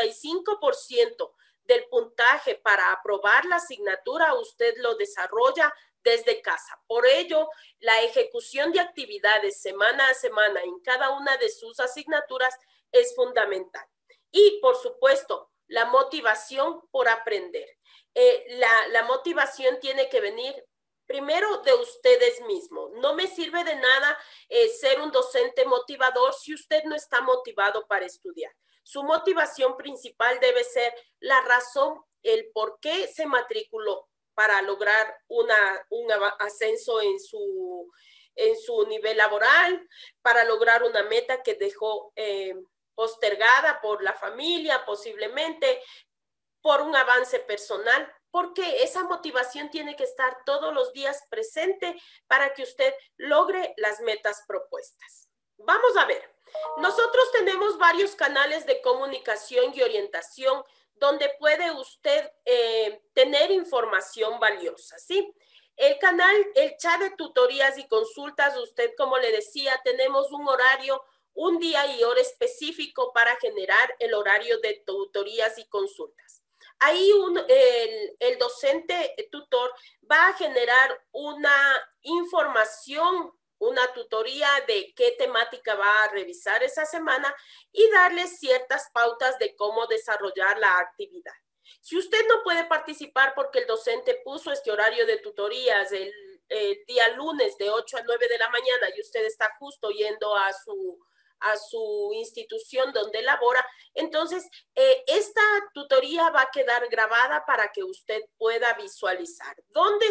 75% del puntaje para aprobar la asignatura usted lo desarrolla desde casa. Por ello, la ejecución de actividades semana a semana en cada una de sus asignaturas es fundamental. Y, por supuesto, la motivación por aprender. La motivación tiene que venir primero de ustedes mismos. No me sirve de nada ser un docente motivador si usted no está motivado para estudiar. Su motivación principal debe ser la razón, el por qué se matriculó para lograr un ascenso en su nivel laboral, para lograr una meta que dejó postergada por la familia, posiblemente por un avance personal, porque esa motivación tiene que estar todos los días presente para que usted logre las metas propuestas. Vamos a ver, nosotros tenemos varios canales de comunicación y orientación donde puede usted tener información valiosa, ¿sí? El chat de tutorías y consultas, usted, como le decía, tenemos un horario, un día y hora específico para generar el horario de tutorías y consultas. Ahí el docente tutor va a generar una información, una tutoría de qué temática va a revisar esa semana y darles ciertas pautas de cómo desarrollar la actividad. Si usted no puede participar porque el docente puso este horario de tutorías el día lunes de 8 a 9 de la mañana y usted está justo yendo a su institución donde labora, entonces esta tutoría va a quedar grabada para que usted pueda visualizar. ¿Dónde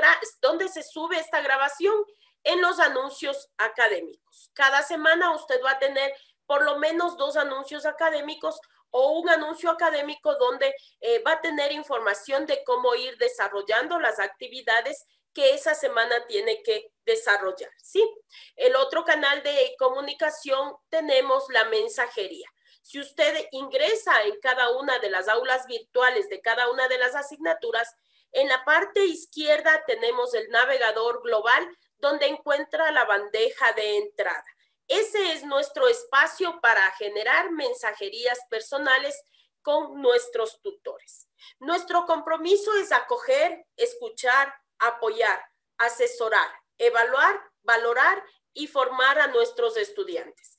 se sube esta grabación? En los anuncios académicos. Cada semana usted va a tener por lo menos 2 anuncios académicos o un anuncio académico donde va a tener información de cómo ir desarrollando las actividades que esa semana tiene que desarrollar, ¿sí? El otro canal de comunicación tenemos la mensajería. Si usted ingresa en cada una de las aulas virtuales de cada una de las asignaturas, en la parte izquierda tenemos el navegador global donde encuentra la bandeja de entrada. Ese es nuestro espacio para generar mensajerías personales con nuestros tutores. Nuestro compromiso es acoger, escuchar, apoyar, asesorar, evaluar, valorar y formar a nuestros estudiantes.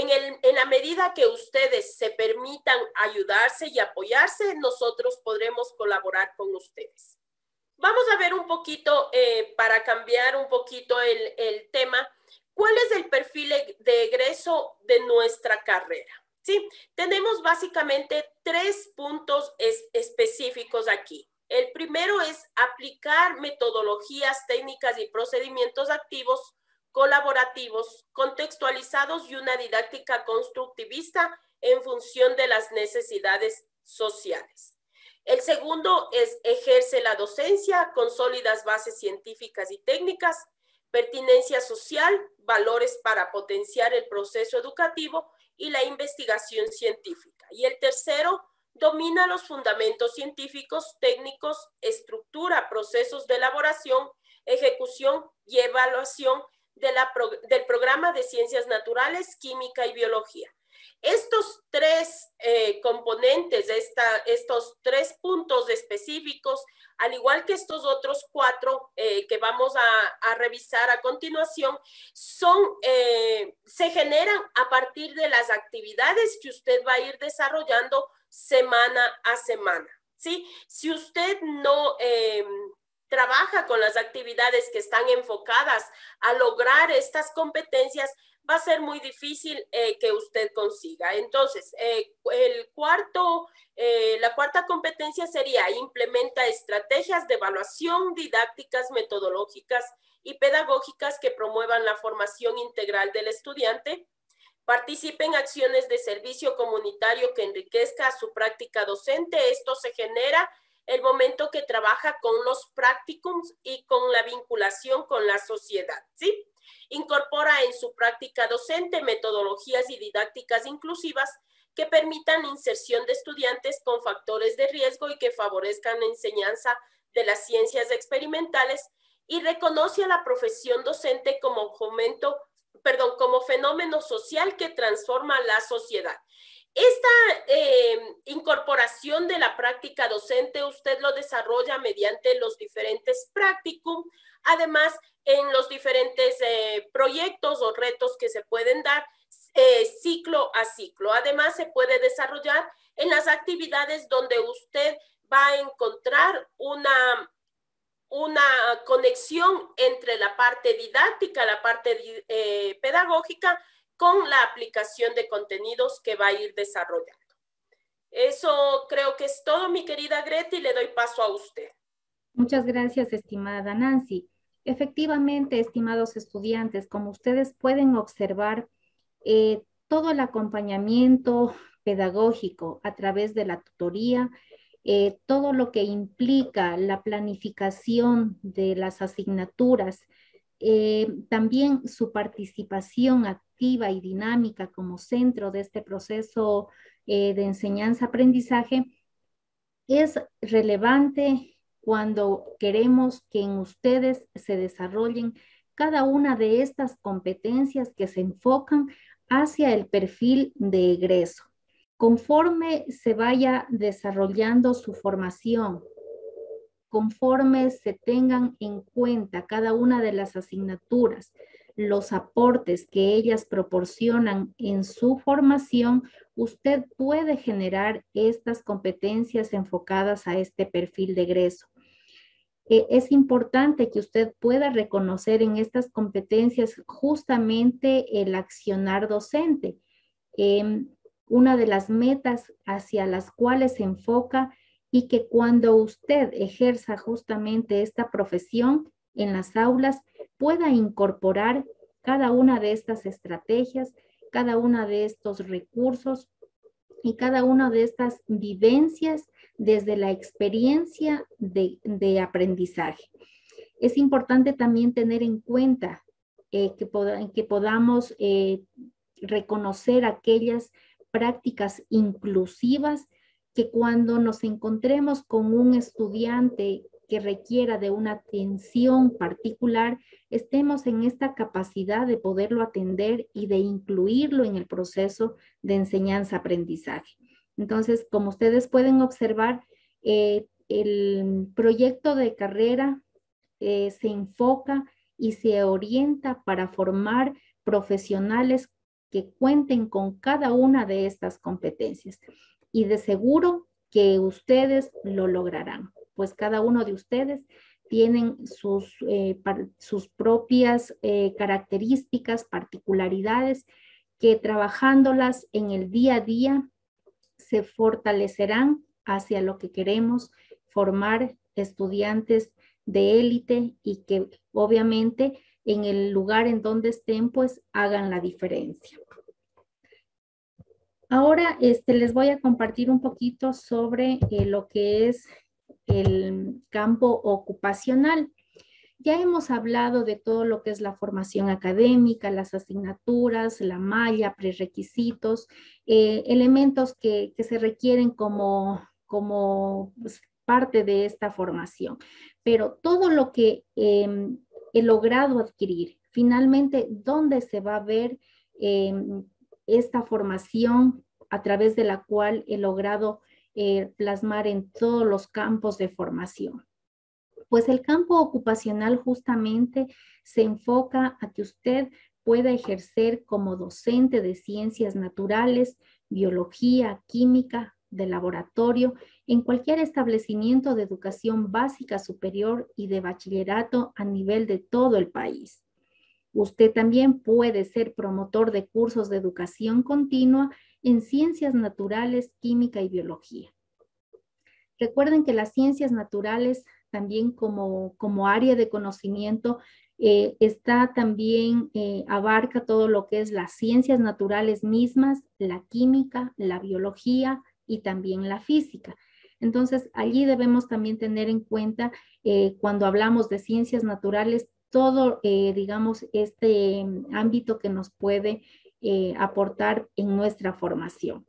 En la medida que ustedes se permitan ayudarse y apoyarse, nosotros podremos colaborar con ustedes. Vamos a ver un poquito, para cambiar un poquito el tema, ¿cuál es el perfil de egreso de nuestra carrera? ¿Sí? Tenemos básicamente 3 puntos específicos aquí. El primero es aplicar metodologías, técnicas y procedimientos activos, colaborativos, contextualizados y una didáctica constructivista en función de las necesidades sociales. El segundo es ejerce la docencia con sólidas bases científicas y técnicas, pertinencia social, valores para potenciar el proceso educativo y la investigación científica. Y el tercero, domina los fundamentos científicos, técnicos, estructura, procesos de elaboración, ejecución y evaluación del programa de ciencias naturales, química y biología. Estos 3 componentes, estos 3 puntos específicos, al igual que estos otros 4 que vamos a revisar a continuación, se generan a partir de las actividades que usted va a ir desarrollando semana a semana, ¿sí? Si usted no trabaja con las actividades que están enfocadas a lograr estas competencias, va a ser muy difícil que usted consiga. Entonces, la cuarta competencia sería implementa estrategias de evaluación didácticas, metodológicas y pedagógicas que promuevan la formación integral del estudiante. Participe en acciones de servicio comunitario que enriquezca su práctica docente. Esto se genera el momento que trabaja con los practicums y con la vinculación con la sociedad, ¿sí? Incorpora en su práctica docente metodologías y didácticas inclusivas que permitan inserción de estudiantes con factores de riesgo y que favorezcan la enseñanza de las ciencias experimentales, y reconoce a la profesión docente como fenómeno social que transforma la sociedad. Esta incorporación de la práctica docente usted lo desarrolla mediante los diferentes practicum, además en los diferentes proyectos o retos que se pueden dar ciclo a ciclo. Además se puede desarrollar en las actividades donde usted va a encontrar una conexión entre la parte didáctica, la parte pedagógica, con la aplicación de contenidos que va a ir desarrollando. Eso creo que es todo, mi querida Greta, y le doy paso a usted. Muchas gracias, estimada Nancy. Efectivamente, estimados estudiantes, como ustedes pueden observar, todo el acompañamiento pedagógico a través de la tutoría, todo lo que implica la planificación de las asignaturas, también su participación activa y dinámica como centro de este proceso de enseñanza-aprendizaje es relevante cuando queremos que en ustedes se desarrollen cada una de estas competencias que se enfocan hacia el perfil de egreso. Conforme se vaya desarrollando su formación, conforme se tengan en cuenta cada una de las asignaturas, los aportes que ellas proporcionan en su formación, usted puede generar estas competencias enfocadas a este perfil de egreso. Es importante que usted pueda reconocer en estas competencias justamente el accionar docente. Una de las metas hacia las cuales se enfoca y que cuando usted ejerza justamente esta profesión en las aulas pueda incorporar cada una de estas estrategias, cada una de estos recursos y cada una de estas vivencias desde la experiencia de aprendizaje. Es importante también tener en cuenta que podamos reconocer aquellas prácticas inclusivas que cuando nos encontremos con un estudiante que requiera de una atención particular, estemos en esta capacidad de poderlo atender y de incluirlo en el proceso de enseñanza-aprendizaje. Entonces, como ustedes pueden observar, el proyecto de carrera se enfoca y se orienta para formar profesionales que cuenten con cada una de estas competencias. Y de seguro que ustedes lo lograrán, pues cada uno de ustedes tienen sus propias características, particularidades, que trabajándolas en el día a día se fortalecerán hacia lo que queremos, formar estudiantes de élite y que obviamente en el lugar en donde estén, pues hagan la diferencia. Ahora les voy a compartir un poquito sobre lo que es el campo ocupacional. Ya hemos hablado de todo lo que es la formación académica, las asignaturas, la malla, prerequisitos, elementos que se requieren como pues, parte de esta formación. Pero todo lo que he logrado adquirir, finalmente, ¿dónde se va a ver esta formación a través de la cual he logrado plasmar en todos los campos de formación? Pues el campo ocupacional justamente se enfoca a que usted pueda ejercer como docente de ciencias naturales, biología, química, de laboratorio, en cualquier establecimiento de educación básica superior y de bachillerato a nivel de todo el país. Usted también puede ser promotor de cursos de educación continua en ciencias naturales, química y biología. Recuerden que las ciencias naturales también como área de conocimiento está también, abarca todo lo que es las ciencias naturales mismas, la química, la biología y también la física. Entonces, allí debemos también tener en cuenta cuando hablamos de ciencias naturales, todo, digamos, este ámbito que nos puede aportar en nuestra formación.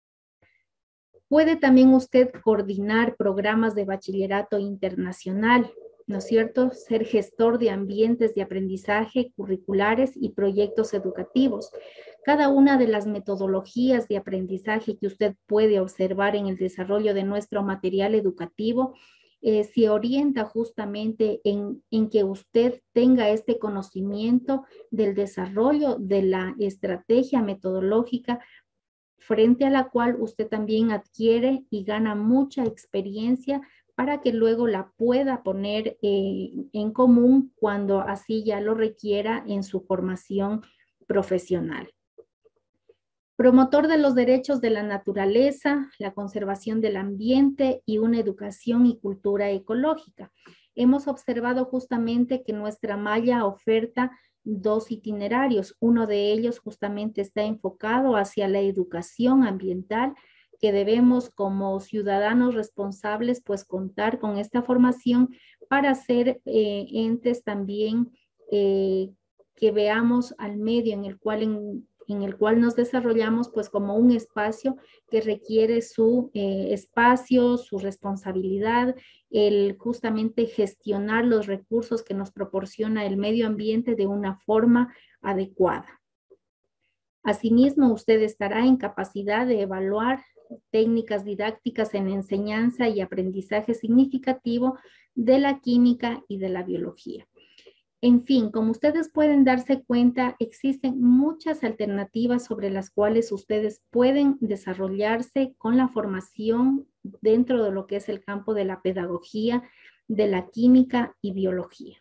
Puede también usted coordinar programas de bachillerato internacional, ¿no es cierto? Ser gestor de ambientes de aprendizaje curriculares y proyectos educativos. Cada una de las metodologías de aprendizaje que usted puede observar en el desarrollo de nuestro material educativo se orienta justamente en que usted tenga este conocimiento del desarrollo de la estrategia metodológica frente a la cual usted también adquiere y gana mucha experiencia para que luego la pueda poner en común cuando así ya lo requiera en su formación profesional. Promotor de los derechos de la naturaleza, la conservación del ambiente y una educación y cultura ecológica. Hemos observado justamente que nuestra malla oferta dos itinerarios. Uno de ellos justamente está enfocado hacia la educación ambiental, que debemos como ciudadanos responsables pues contar con esta formación para ser entes también que veamos al medio en el cual nos desarrollamos pues como un espacio que requiere su espacio, su responsabilidad, el justamente gestionar los recursos que nos proporciona el medio ambiente de una forma adecuada. Asimismo, usted estará en capacidad de evaluar técnicas didácticas en enseñanza y aprendizaje significativo de la química y de la biología. En fin, como ustedes pueden darse cuenta, existen muchas alternativas sobre las cuales ustedes pueden desarrollarse con la formación dentro de lo que es el campo de la pedagogía, de la química y biología.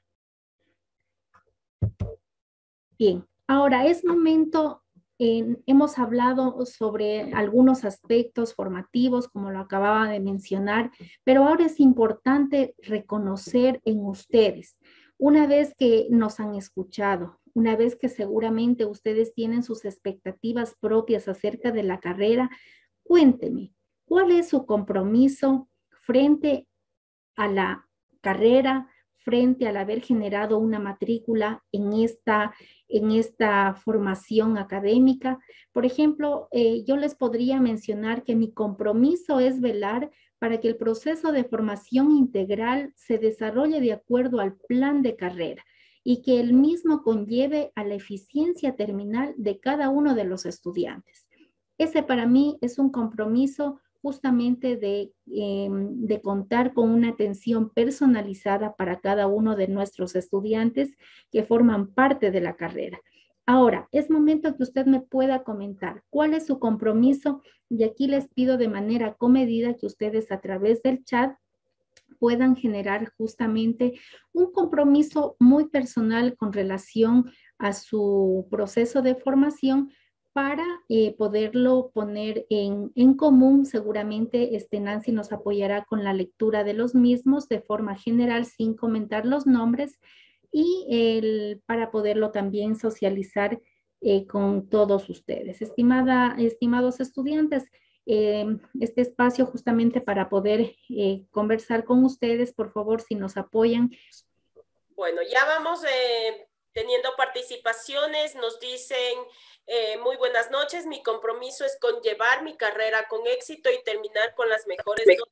Bien, ahora es momento, hemos hablado sobre algunos aspectos formativos, como lo acababa de mencionar, pero ahora es importante reconocer en ustedes. Una vez que nos han escuchado, una vez que seguramente ustedes tienen sus expectativas propias acerca de la carrera, cuénteme, ¿cuál es su compromiso frente a la carrera, frente al haber generado una matrícula en esta formación académica? Por ejemplo, yo les podría mencionar que mi compromiso es velar para que el proceso de formación integral se desarrolle de acuerdo al plan de carrera y que el mismo conlleve a la eficiencia terminal de cada uno de los estudiantes. Ese para mí es un compromiso justamente de contar con una atención personalizada para cada uno de nuestros estudiantes que forman parte de la carrera. Ahora, es momento que usted me pueda comentar cuál es su compromiso, y aquí les pido de manera comedida que ustedes a través del chat puedan generar justamente un compromiso muy personal con relación a su proceso de formación para poderlo poner en común. Seguramente Nancy nos apoyará con la lectura de los mismos de forma general sin comentar los nombres y para poderlo también socializar con todos ustedes. Estimados estudiantes, este espacio justamente para poder conversar con ustedes, por favor, si nos apoyan. Bueno, ya vamos teniendo participaciones, nos dicen muy buenas noches, mi compromiso es conllevar mi carrera con éxito y terminar con las mejores notas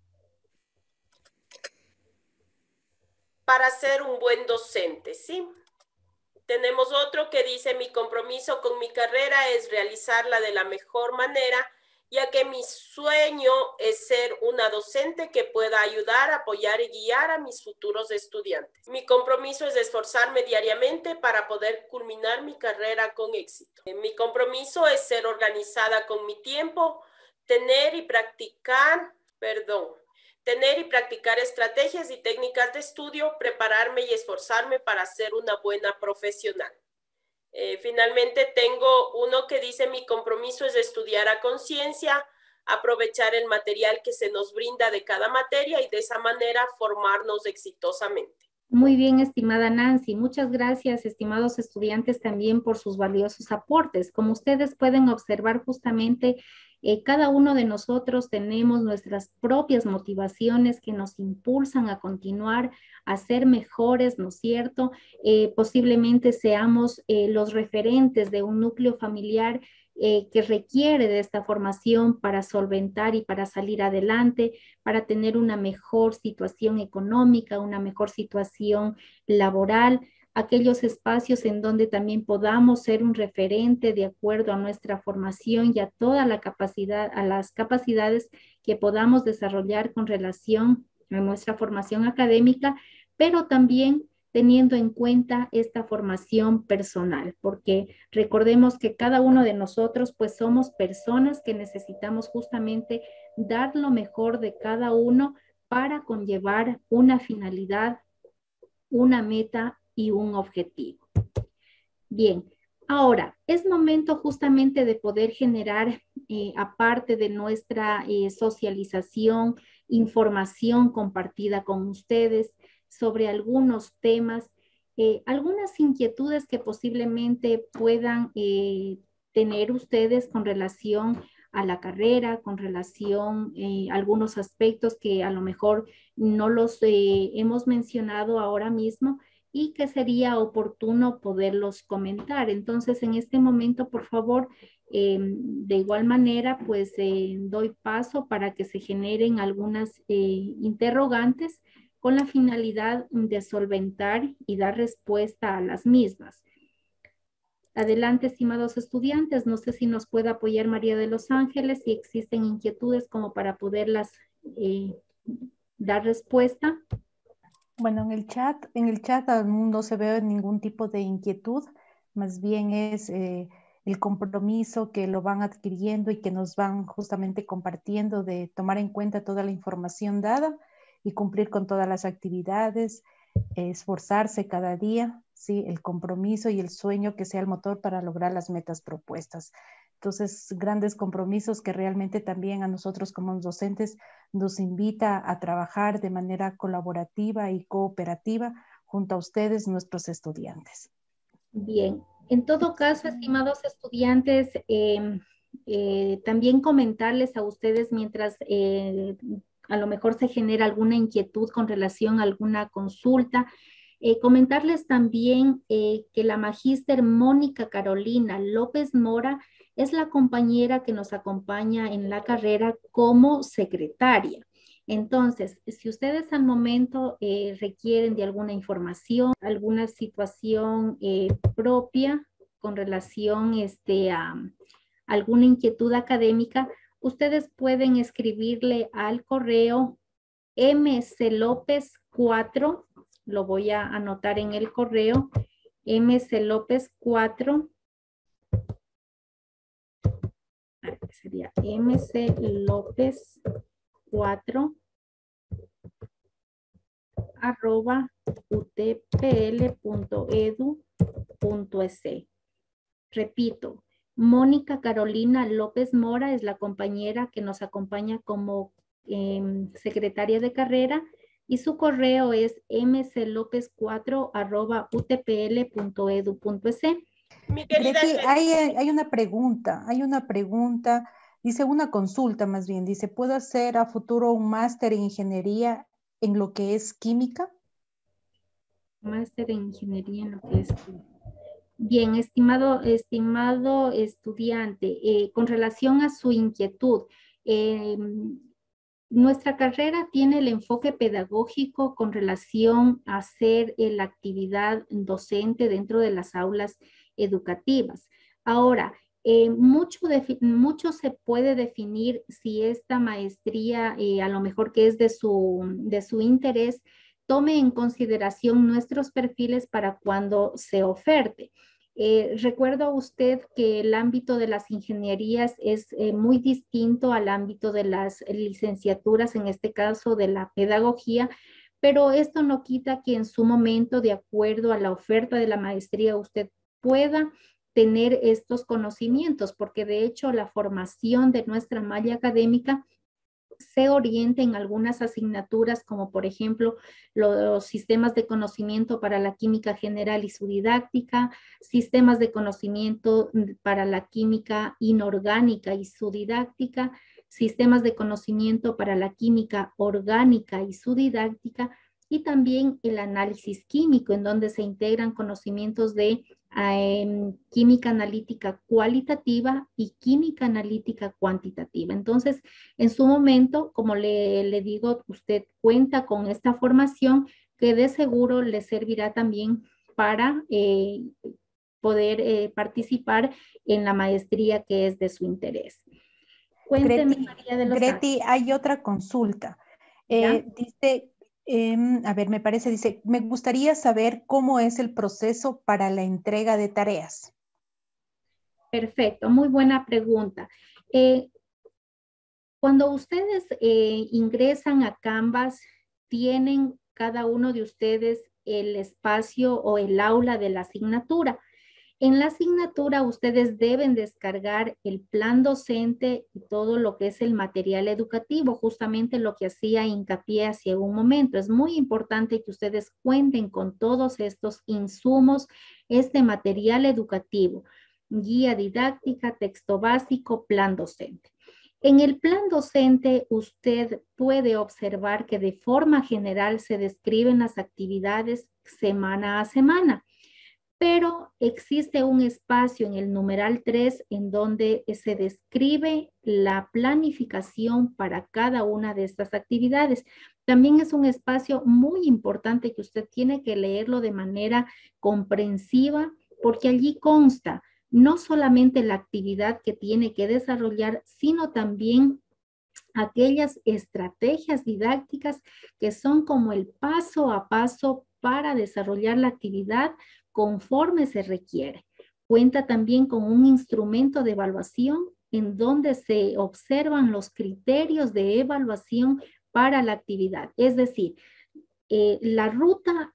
para ser un buen docente, ¿sí? Tenemos otro que dice, mi compromiso con mi carrera es realizarla de la mejor manera, ya que mi sueño es ser una docente que pueda ayudar, apoyar y guiar a mis futuros estudiantes. Mi compromiso es esforzarme diariamente para poder culminar mi carrera con éxito. Mi compromiso es ser organizada con mi tiempo, tener y practicar tener y practicar estrategias y técnicas de estudio, prepararme y esforzarme para ser una buena profesional. Finalmente tengo uno que dice: mi compromiso es estudiar a conciencia, aprovechar el material que se nos brinda de cada materia y de esa manera formarnos exitosamente. Muy bien, estimada Nancy. Muchas gracias, estimados estudiantes, también por sus valiosos aportes. Como ustedes pueden observar, justamente cada uno de nosotros tenemos nuestras propias motivaciones que nos impulsan a continuar, a ser mejores, ¿no es cierto? Posiblemente seamos los referentes de un núcleo familiar que requiere de esta formación para solventar y para salir adelante, para tener una mejor situación económica, una mejor situación laboral, aquellos espacios en donde también podamos ser un referente de acuerdo a nuestra formación y a toda la capacidad, a las capacidades que podamos desarrollar con relación a nuestra formación académica, pero también teniendo en cuenta esta formación personal, porque recordemos que cada uno de nosotros pues somos personas que necesitamos justamente dar lo mejor de cada uno para conllevar una finalidad, una meta y un objetivo. Bien, ahora es momento justamente de poder generar, aparte de nuestra socialización, información compartida con ustedes sobre algunos temas, algunas inquietudes que posiblemente puedan tener ustedes con relación a la carrera, con relación a algunos aspectos que a lo mejor no los hemos mencionado ahora mismo y que sería oportuno poderlos comentar. Entonces, en este momento, por favor, de igual manera, pues doy paso para que se generen algunas interrogantes con la finalidad de solventar y dar respuesta a las mismas. Adelante, estimados estudiantes. No sé si nos puede apoyar María de los Ángeles, si existen inquietudes como para poderlas dar respuesta. Bueno, en el chat no se ve ningún tipo de inquietud, más bien es el compromiso que lo van adquiriendo y que nos van justamente compartiendo de tomar en cuenta toda la información dada y cumplir con todas las actividades, esforzarse cada día, ¿sí? El compromiso y el sueño que sea el motor para lograr las metas propuestas. Entonces, grandes compromisos que realmente también a nosotros como docentes nos invita a trabajar de manera colaborativa y cooperativa junto a ustedes, nuestros estudiantes. Bien, en todo caso, estimados estudiantes, también comentarles a ustedes mientras a lo mejor se genera alguna inquietud con relación a alguna consulta, comentarles también que la magíster Mónica Carolina López Mora es la compañera que nos acompaña en la carrera como secretaria. Entonces, si ustedes al momento requieren de alguna información, alguna situación propia con relación a alguna inquietud académica, ustedes pueden escribirle al correo mclopez4, lo voy a anotar en el correo, mclopez4, sería mclopez4 @utpl.edu.es. Repito, Mónica Carolina López Mora es la compañera que nos acompaña como secretaria de carrera y su correo es mclopez4 @utpl.edu.es. Mi querida, hay una pregunta, dice una consulta más bien, dice, ¿puedo hacer a futuro un máster en ingeniería en lo que es química? Máster en ingeniería en lo que es química. Bien, estimado estudiante, con relación a su inquietud, nuestra carrera tiene el enfoque pedagógico con relación a hacer la actividad docente dentro de las aulas educativas. Ahora, mucho se puede definir si esta maestría, a lo mejor que es de su interés, tome en consideración nuestros perfiles para cuando se oferte. Recuerda usted que el ámbito de las ingenierías es muy distinto al ámbito de las licenciaturas, en este caso de la pedagogía, pero esto no quita que en su momento, de acuerdo a la oferta de la maestría, usted pueda tener estos conocimientos, porque de hecho la formación de nuestra malla académica se orienta en algunas asignaturas, como por ejemplo los sistemas de conocimiento para la química general y su didáctica, sistemas de conocimiento para la química inorgánica y su didáctica, sistemas de conocimiento para la química orgánica y su didáctica, y también el análisis químico, en donde se integran conocimientos de química analítica cualitativa y química analítica cuantitativa. Entonces, en su momento, como le digo, usted cuenta con esta formación que de seguro le servirá también para poder participar en la maestría que es de su interés. Cuénteme, María de los Greti, hay otra consulta. Dice... a ver, me parece, dice, me gustaría saber cómo es el proceso para la entrega de tareas. Perfecto, muy buena pregunta. Cuando ustedes ingresan a Canvas, tienen cada uno de ustedes el espacio o el aula de la asignatura. En la asignatura ustedes deben descargar el plan docente y todo lo que es el material educativo, justamente lo que hacía hincapié hace un momento. Es muy importante que ustedes cuenten con todos estos insumos, este material educativo, guía didáctica, texto básico, plan docente. En el plan docente usted puede observar que de forma general se describen las actividades semana a semana, pero existe un espacio en el numeral 3 en donde se describe la planificación para cada una de estas actividades. También es un espacio muy importante que usted tiene que leerlo de manera comprensiva, porque allí consta no solamente la actividad que tiene que desarrollar, sino también aquellas estrategias didácticas que son como el paso a paso para desarrollar la actividad conforme se requiere. Cuenta también con un instrumento de evaluación en donde se observan los criterios de evaluación para la actividad, es decir, la ruta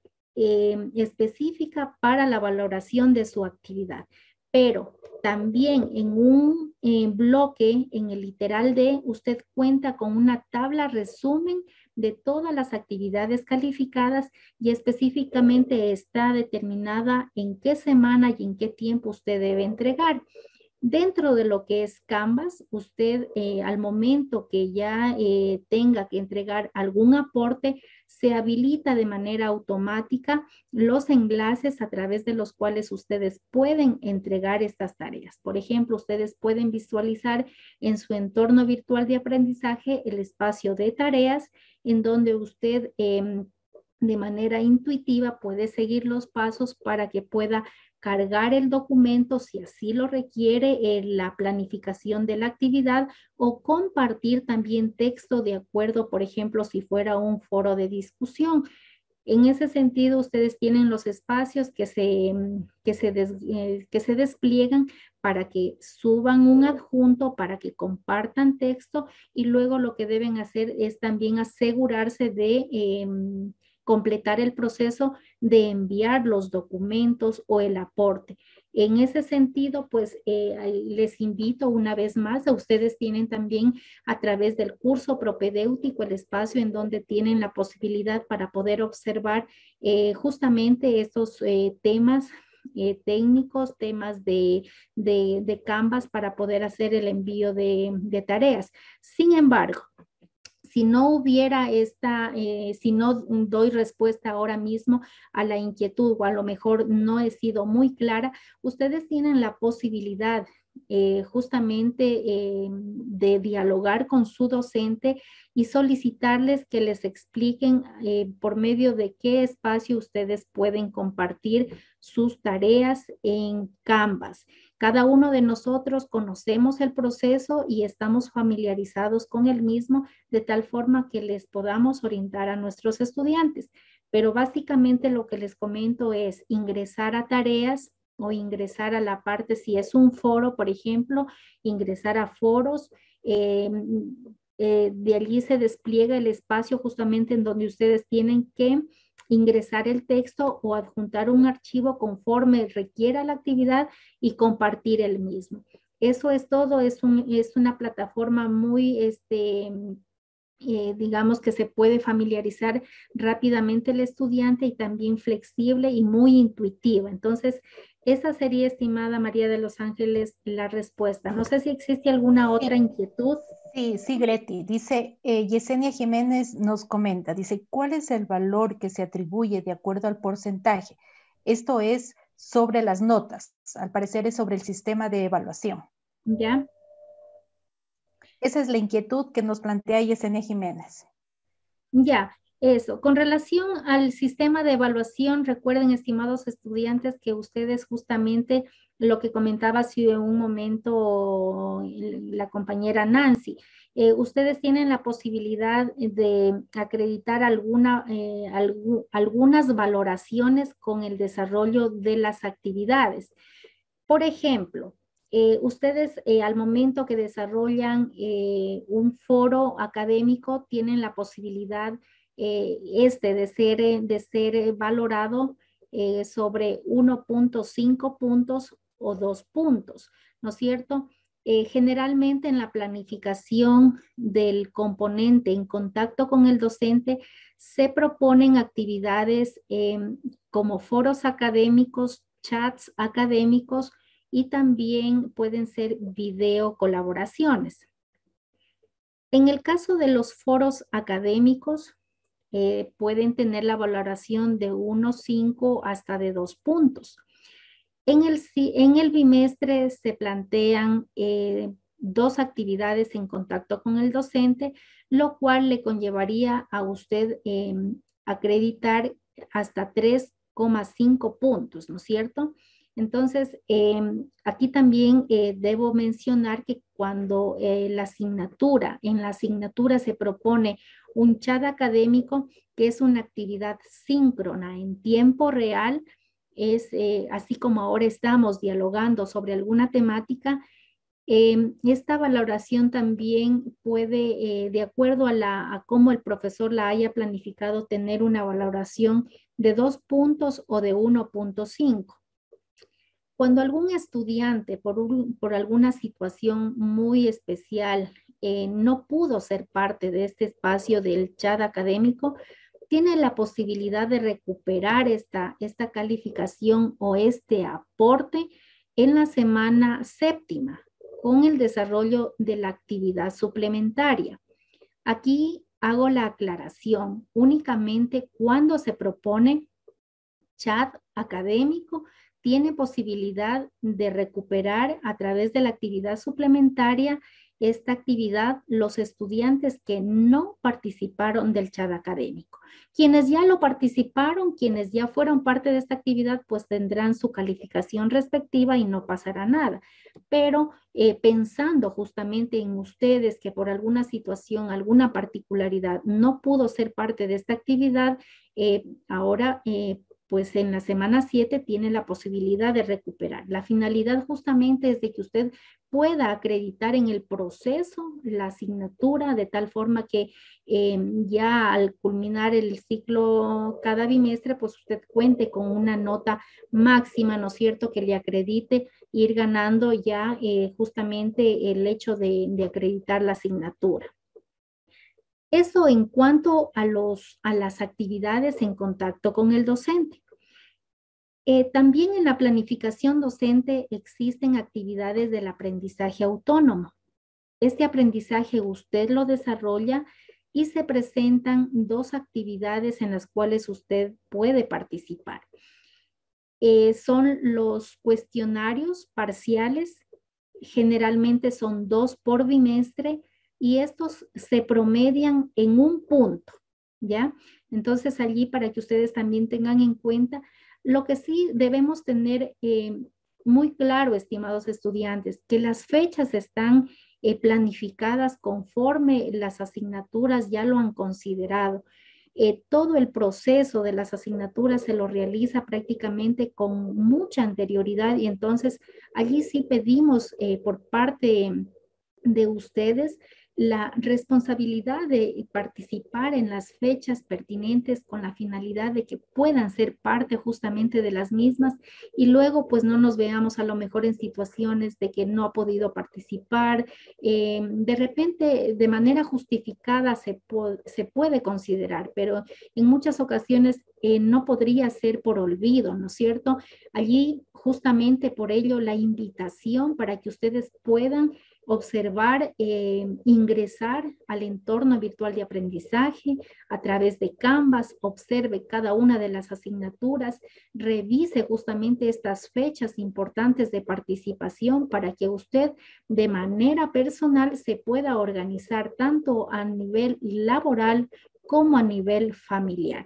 específica para la valoración de su actividad. Pero también en un bloque, en el literal D, usted cuenta con una tabla resumen de todas las actividades calificadas y específicamente está determinada en qué semana y en qué tiempo usted debe entregar. Dentro de lo que es Canvas, usted al momento que ya tenga que entregar algún aporte, se habilita de manera automática los enlaces a través de los cuales ustedes pueden entregar estas tareas. Por ejemplo, ustedes pueden visualizar en su entorno virtual de aprendizaje el espacio de tareas en donde usted de manera intuitiva puede seguir los pasos para que pueda cargar el documento si así lo requiere, la planificación de la actividad, o compartir también texto de acuerdo, por ejemplo, si fuera un foro de discusión. En ese sentido, ustedes tienen los espacios que se despliegan para que suban un adjunto, para que compartan texto, y luego lo que deben hacer es también asegurarse de completar el proceso de enviar los documentos o el aporte. En ese sentido, pues les invito una vez más, a ustedes tienen también a través del curso propedéutico el espacio en donde tienen la posibilidad para poder observar justamente estos temas técnicos, temas de Canvas para poder hacer el envío de tareas. Sin embargo, si no hubiera si no doy respuesta ahora mismo a la inquietud o a lo mejor no he sido muy clara, ustedes tienen la posibilidad justamente de dialogar con su docente y solicitarles que les expliquen por medio de qué espacio ustedes pueden compartir sus tareas en Canvas. Cada uno de nosotros conocemos el proceso y estamos familiarizados con el mismo de tal forma que les podamos orientar a nuestros estudiantes. Pero básicamente lo que les comento es ingresar a tareas, o ingresar a la parte, si es un foro, por ejemplo, ingresar a foros. De allí se despliega el espacio justamente en donde ustedes tienen que ingresar el texto o adjuntar un archivo conforme requiera la actividad y compartir el mismo. Eso es todo, es una plataforma muy, digamos que se puede familiarizar rápidamente el estudiante y también flexible y muy intuitiva. Entonces, esa sería, estimada María de los Ángeles, la respuesta. No sé si existe alguna otra inquietud. Sí, Greti. Dice, Yesenia Jiménez nos comenta, dice, ¿cuál es el valor que se atribuye de acuerdo al porcentaje? Esto es sobre las notas, al parecer es sobre el sistema de evaluación. ¿Ya? Esa es la inquietud que nos plantea Yesenia Jiménez. Ya, eso. Con relación al sistema de evaluación, recuerden, estimados estudiantes, que ustedes justamente lo que comentaba hace un momento la compañera Nancy, ustedes tienen la posibilidad de acreditar algunas valoraciones con el desarrollo de las actividades. Por ejemplo, ustedes al momento que desarrollan un foro académico tienen la posibilidad de ser valorado sobre 1.5 puntos o 2 puntos, ¿no es cierto? Generalmente en la planificación del componente en contacto con el docente se proponen actividades como foros académicos, chats académicos, y también pueden ser video colaboraciones. En el caso de los foros académicos, pueden tener la valoración de 1.5 hasta de 2 puntos. En el bimestre se plantean 2 actividades en contacto con el docente, lo cual le conllevaría a usted acreditar hasta 3,5 puntos, ¿no es cierto? Entonces, aquí también debo mencionar que cuando en la asignatura se propone un chat académico, que es una actividad síncrona en tiempo real, es así como ahora estamos dialogando sobre alguna temática, esta valoración también puede, de acuerdo a cómo el profesor la haya planificado, tener una valoración de 2 puntos o de 1.5. Cuando algún estudiante, por alguna situación muy especial, no pudo ser parte de este espacio del chat académico, tiene la posibilidad de recuperar esta calificación o este aporte en la semana 7ª con el desarrollo de la actividad suplementaria. Aquí hago la aclaración, únicamente cuando se propone chat académico, tiene posibilidad de recuperar a través de la actividad suplementaria esta actividad los estudiantes que no participaron del chat académico. Quienes ya lo participaron, quienes ya fueron parte de esta actividad, pues tendrán su calificación respectiva y no pasará nada. Pero pensando justamente en ustedes que por alguna situación, alguna particularidad no pudo ser parte de esta actividad, ahora pues en la semana 7 tiene la posibilidad de recuperar. La finalidad justamente es de que usted pueda acreditar en el proceso la asignatura de tal forma que ya al culminar el ciclo cada bimestre, pues usted cuente con una nota máxima, ¿no es cierto?, que le acredite ir ganando ya justamente el hecho de acreditar la asignatura. Eso en cuanto a las actividades en contacto con el docente. También en la planificación docente existen actividades del aprendizaje autónomo. Este aprendizaje usted lo desarrolla y se presentan 2 actividades en las cuales usted puede participar. Son los cuestionarios parciales, generalmente son 2 por bimestre, y estos se promedian en 1 punto, ¿ya? Entonces allí para que ustedes también tengan en cuenta, lo que sí debemos tener muy claro, estimados estudiantes, que las fechas están planificadas conforme las asignaturas ya lo han considerado. todo el proceso de las asignaturas se lo realiza prácticamente con mucha anterioridad, y entonces allí sí pedimos por parte de ustedes la responsabilidad de participar en las fechas pertinentes con la finalidad de que puedan ser parte justamente de las mismas, y luego pues no nos veamos a lo mejor en situaciones de que no ha podido participar. De repente de manera justificada se puede considerar, pero en muchas ocasiones no podría ser por olvido, ¿no es cierto? Allí justamente por ello la invitación para que ustedes puedan observar, ingresar al entorno virtual de aprendizaje a través de Canvas, observe cada una de las asignaturas, revise justamente estas fechas importantes de participación para que usted de manera personal se pueda organizar tanto a nivel laboral como a nivel familiar.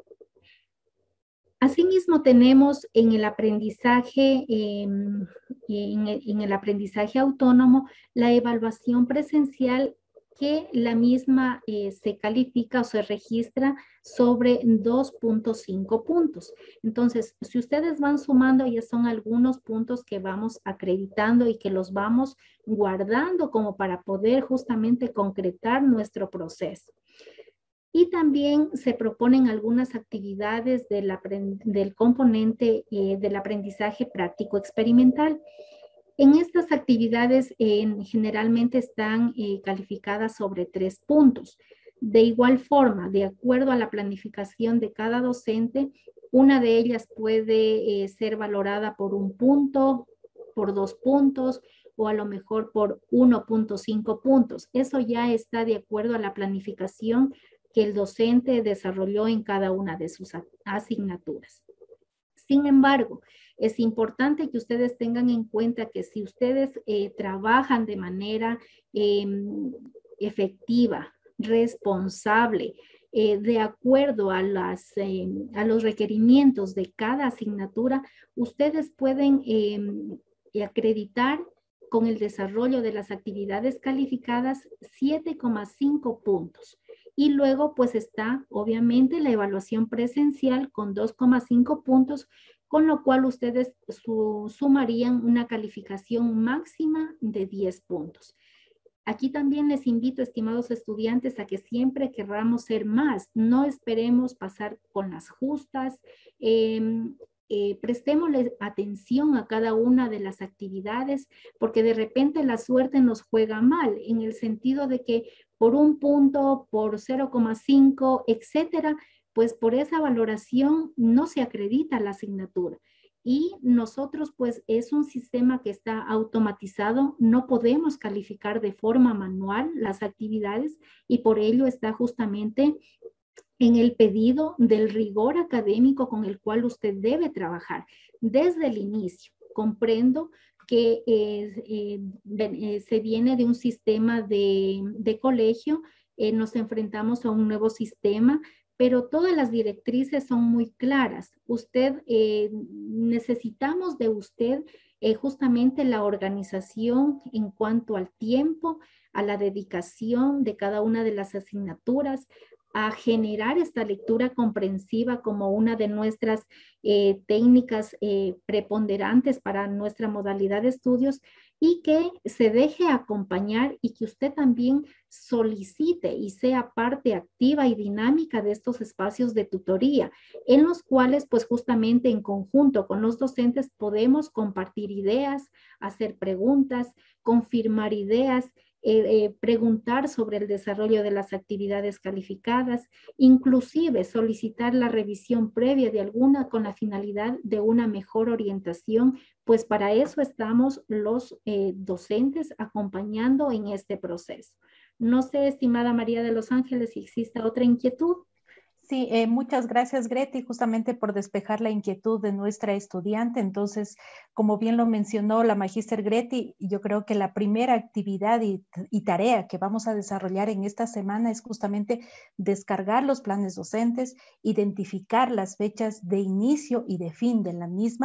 Asimismo, tenemos en el aprendizaje, en el aprendizaje autónomo, la evaluación presencial, que la misma se califica o se registra sobre 2.5 puntos. Entonces, si ustedes van sumando, ya son algunos puntos que vamos acreditando y que los vamos guardando como para poder justamente concretar nuestro proceso. Y también se proponen algunas actividades del componente del aprendizaje práctico experimental. En estas actividades generalmente están calificadas sobre 3 puntos. De igual forma, de acuerdo a la planificación de cada docente, una de ellas puede ser valorada por 1 punto, por 2 puntos, o a lo mejor por 1.5 puntos. Eso ya está de acuerdo a la planificación que el docente desarrolló en cada una de sus asignaturas. Sin embargo, es importante que ustedes tengan en cuenta que si ustedes trabajan de manera efectiva, responsable, de acuerdo a los requerimientos de cada asignatura, ustedes pueden acreditar con el desarrollo de las actividades calificadas 7,5 puntos. Y luego pues está obviamente la evaluación presencial con 2,5 puntos, con lo cual ustedes sumarían una calificación máxima de 10 puntos. Aquí también les invito, estimados estudiantes, a que siempre querramos ser más, no esperemos pasar con las justas, prestémosle atención a cada una de las actividades, porque de repente la suerte nos juega mal, en el sentido de que por 1 punto, por 0,5, etcétera, pues por esa valoración no se acredita la asignatura. Y nosotros, pues es un sistema que está automatizado, no podemos calificar de forma manual las actividades, y por ello está justamente en el pedido del rigor académico con el cual usted debe trabajar desde el inicio. Comprendo que se viene de un sistema de colegio, nos enfrentamos a un nuevo sistema, pero todas las directrices son muy claras. Necesitamos de usted justamente la organización en cuanto al tiempo, a la dedicación de cada una de las asignaturas, a generar esta lectura comprensiva como una de nuestras técnicas preponderantes para nuestra modalidad de estudios, y que se deje acompañar y que usted también solicite y sea parte activa y dinámica de estos espacios de tutoría, en los cuales pues justamente en conjunto con los docentes podemos compartir ideas, hacer preguntas, confirmar ideas, preguntar sobre el desarrollo de las actividades calificadas, inclusive solicitar la revisión previa de alguna con la finalidad de una mejor orientación, pues para eso estamos los docentes acompañando en este proceso. No sé, estimada María de los Ángeles, si existe otra inquietud. Sí, muchas gracias, Greti, justamente por despejar la inquietud de nuestra estudiante. Entonces, como bien lo mencionó la magíster Greti, yo creo que la primera actividad y tarea que vamos a desarrollar en esta semana es justamente descargar los planes docentes, identificar las fechas de inicio y de fin de la misma,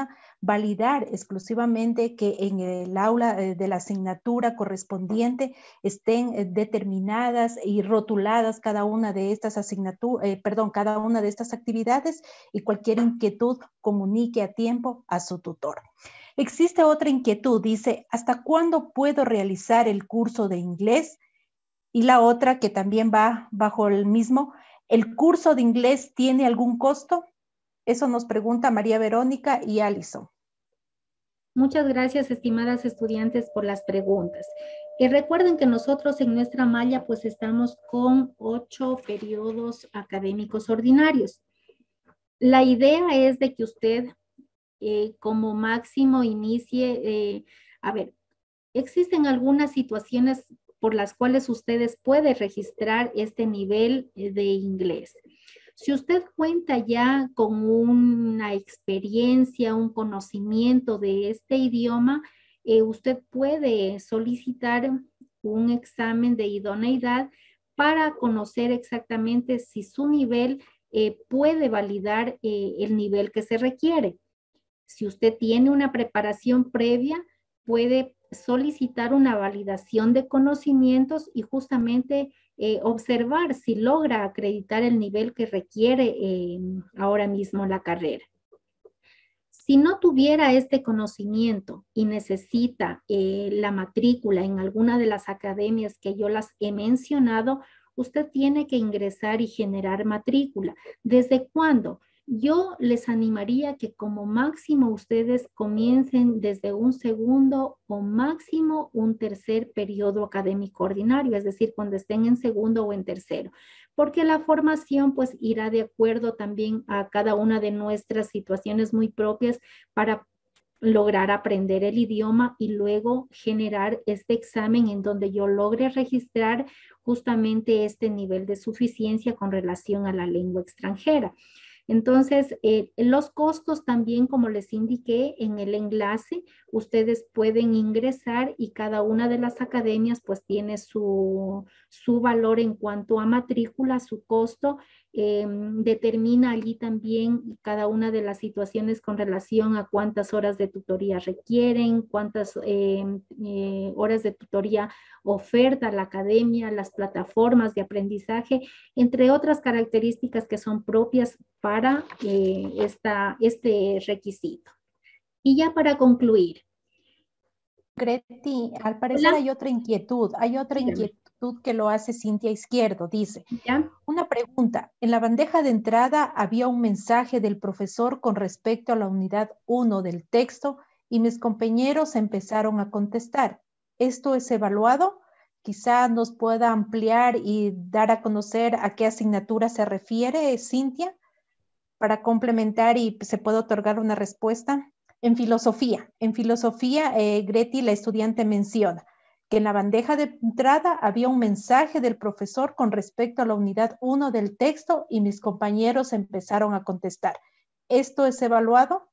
validar exclusivamente que en el aula de la asignatura correspondiente estén determinadas y rotuladas cada una de estas cada una de estas actividades, y cualquier inquietud comunique a tiempo a su tutor. Existe otra inquietud, dice, ¿hasta cuándo puedo realizar el curso de inglés? Y la otra, que también va bajo el mismo, ¿el curso de inglés tiene algún costo? Eso nos pregunta María Verónica y Alison. Muchas gracias, estimadas estudiantes, por las preguntas. Y recuerden que nosotros en nuestra malla pues estamos con 8 periodos académicos ordinarios. La idea es de que usted como máximo inicie, existen algunas situaciones por las cuales ustedes pueden registrar este nivel de inglés. Si usted cuenta ya con una experiencia, un conocimiento de este idioma, usted puede solicitar un examen de idoneidad para conocer exactamente si su nivel puede validar el nivel que se requiere. Si usted tiene una preparación previa, puede solicitar una validación de conocimientos y justamente observar si logra acreditar el nivel que requiere ahora mismo la carrera. Si no tuviera este conocimiento y necesita la matrícula en alguna de las academias que yo las he mencionado, usted tiene que ingresar y generar matrícula. ¿Desde cuándo? Yo les animaría que como máximo ustedes comiencen desde un segundo o máximo un tercer periodo académico ordinario, es decir, cuando estén en segundo o en tercero, porque la formación pues irá de acuerdo también a cada una de nuestras situaciones muy propias para lograr aprender el idioma y luego generar este examen en donde yo logre registrar justamente este nivel de suficiencia con relación a la lengua extranjera. Entonces, los costos también, como les indiqué en el enlace, ustedes pueden ingresar y cada una de las academias pues tiene su valor en cuanto a matrícula, su costo. Determina allí también cada una de las situaciones con relación a cuántas horas de tutoría requieren, cuántas horas de tutoría oferta la academia, las plataformas de aprendizaje, entre otras características que son propias para este requisito. Y ya para concluir. Greti, al parecer hay otra inquietud, que lo hace Cintia Izquierdo, dice. ¿Ya? Una pregunta, en la bandeja de entrada había un mensaje del profesor con respecto a la unidad 1 del texto y mis compañeros empezaron a contestar. ¿Esto es evaluado? Quizá nos pueda ampliar y dar a conocer a qué asignatura se refiere, Cintia, para complementar y se pueda otorgar una respuesta. En filosofía, Greti, la estudiante, menciona que en la bandeja de entrada había un mensaje del profesor con respecto a la unidad 1 del texto y mis compañeros empezaron a contestar. ¿Esto es evaluado?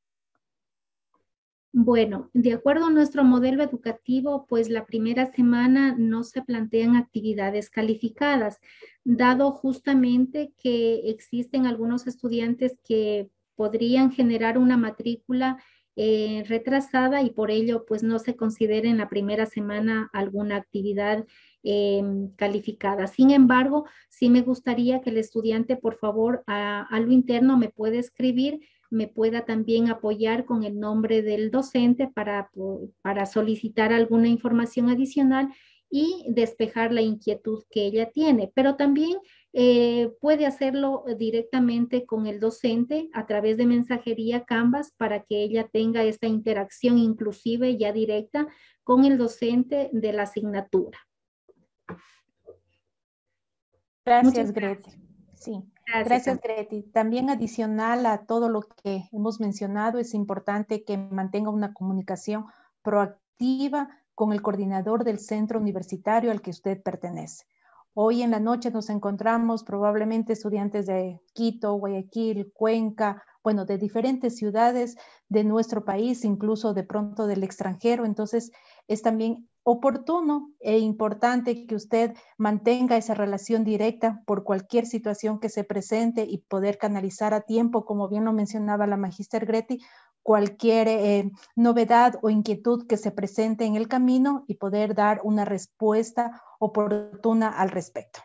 Bueno, de acuerdo a nuestro modelo educativo, pues la primera semana no se plantean actividades calificadas, dado justamente que existen algunos estudiantes que podrían generar una matrícula retrasada y por ello pues no se considera en la primera semana alguna actividad calificada. Sin embargo, sí me gustaría que el estudiante, por favor, a lo interno me pueda escribir, me pueda también apoyar con el nombre del docente para solicitar alguna información adicional y despejar la inquietud que ella tiene. Pero también puede hacerlo directamente con el docente a través de mensajería Canvas para que ella tenga esta interacción inclusive ya directa con el docente de la asignatura. Gracias, Greti. Sí. Gracias, Greti. También adicional a todo lo que hemos mencionado, es importante que mantenga una comunicación proactiva con el coordinador del centro universitario al que usted pertenece. Hoy en la noche nos encontramos probablemente estudiantes de Quito, Guayaquil, Cuenca, bueno, de diferentes ciudades de nuestro país, incluso de pronto del extranjero. Entonces, es también oportuno e importante que usted mantenga esa relación directa por cualquier situación que se presente y poder canalizar a tiempo, como bien lo mencionaba la magíster Greti, cualquier novedad o inquietud que se presente en el camino y poder dar una respuesta oportuna al respecto.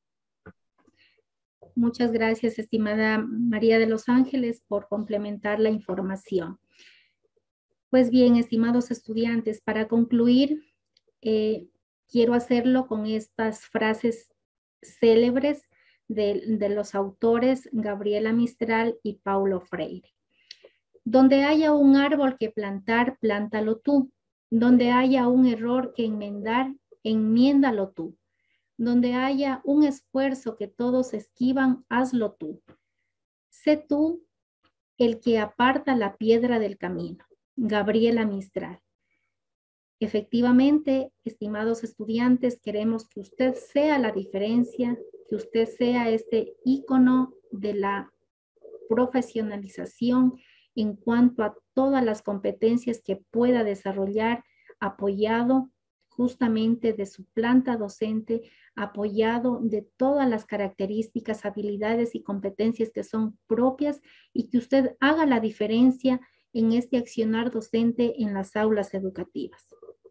Muchas gracias, estimada María de los Ángeles, por complementar la información. Pues bien, estimados estudiantes, para concluir, quiero hacerlo con estas frases célebres de los autores Gabriela Mistral y Paulo Freire. Donde haya un árbol que plantar, plántalo tú. Donde haya un error que enmendar, enmiéndalo tú. Donde haya un esfuerzo que todos esquivan, hazlo tú. Sé tú el que aparta la piedra del camino. Gabriela Mistral. Efectivamente, estimados estudiantes, queremos que usted sea la diferencia, que usted sea este ícono de la profesionalización en cuanto a todas las competencias que pueda desarrollar, apoyado justamente de su planta docente, apoyado de todas las características, habilidades y competencias que son propias, y que usted haga la diferencia en este accionar docente en las aulas educativas.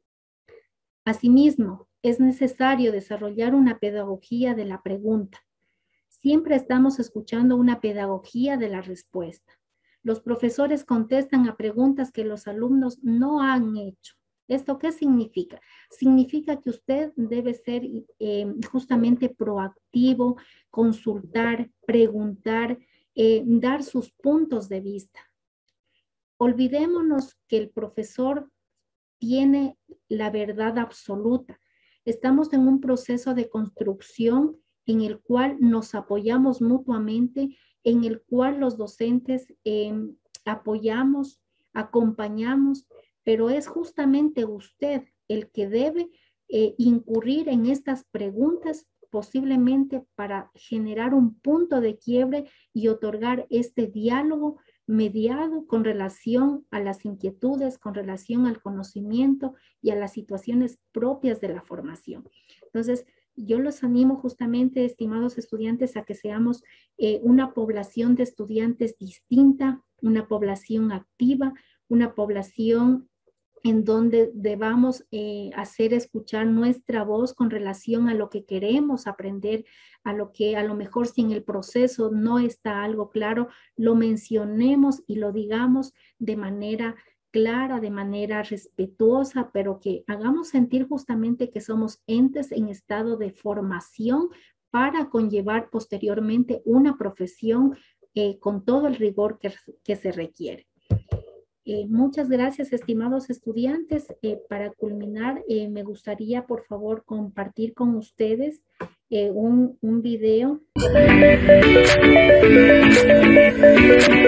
Asimismo, es necesario desarrollar una pedagogía de la pregunta. Siempre estamos escuchando una pedagogía de la respuesta. Los profesores contestan a preguntas que los alumnos no han hecho. ¿Esto qué significa? Significa que usted debe ser justamente proactivo, consultar, preguntar, dar sus puntos de vista. Olvidémonos que el profesor tiene la verdad absoluta. Estamos en un proceso de construcción en el cual nos apoyamos mutuamente, en el cual los docentes apoyamos, acompañamos, pero es justamente usted el que debe incurrir en estas preguntas, posiblemente para generar un punto de quiebre y otorgar este diálogo mediado con relación a las inquietudes, con relación al conocimiento y a las situaciones propias de la formación. Entonces, yo los animo justamente, estimados estudiantes, a que seamos una población de estudiantes distinta, una población activa, una población en donde debamos hacer escuchar nuestra voz con relación a lo que queremos aprender, a lo que a lo mejor si en el proceso no está algo claro, lo mencionemos y lo digamos de manera clara, de manera respetuosa, pero que hagamos sentir justamente que somos entes en estado de formación para conllevar posteriormente una profesión con todo el rigor que se requiere. Muchas gracias, estimados estudiantes. Para culminar, me gustaría, por favor, compartir con ustedes un video.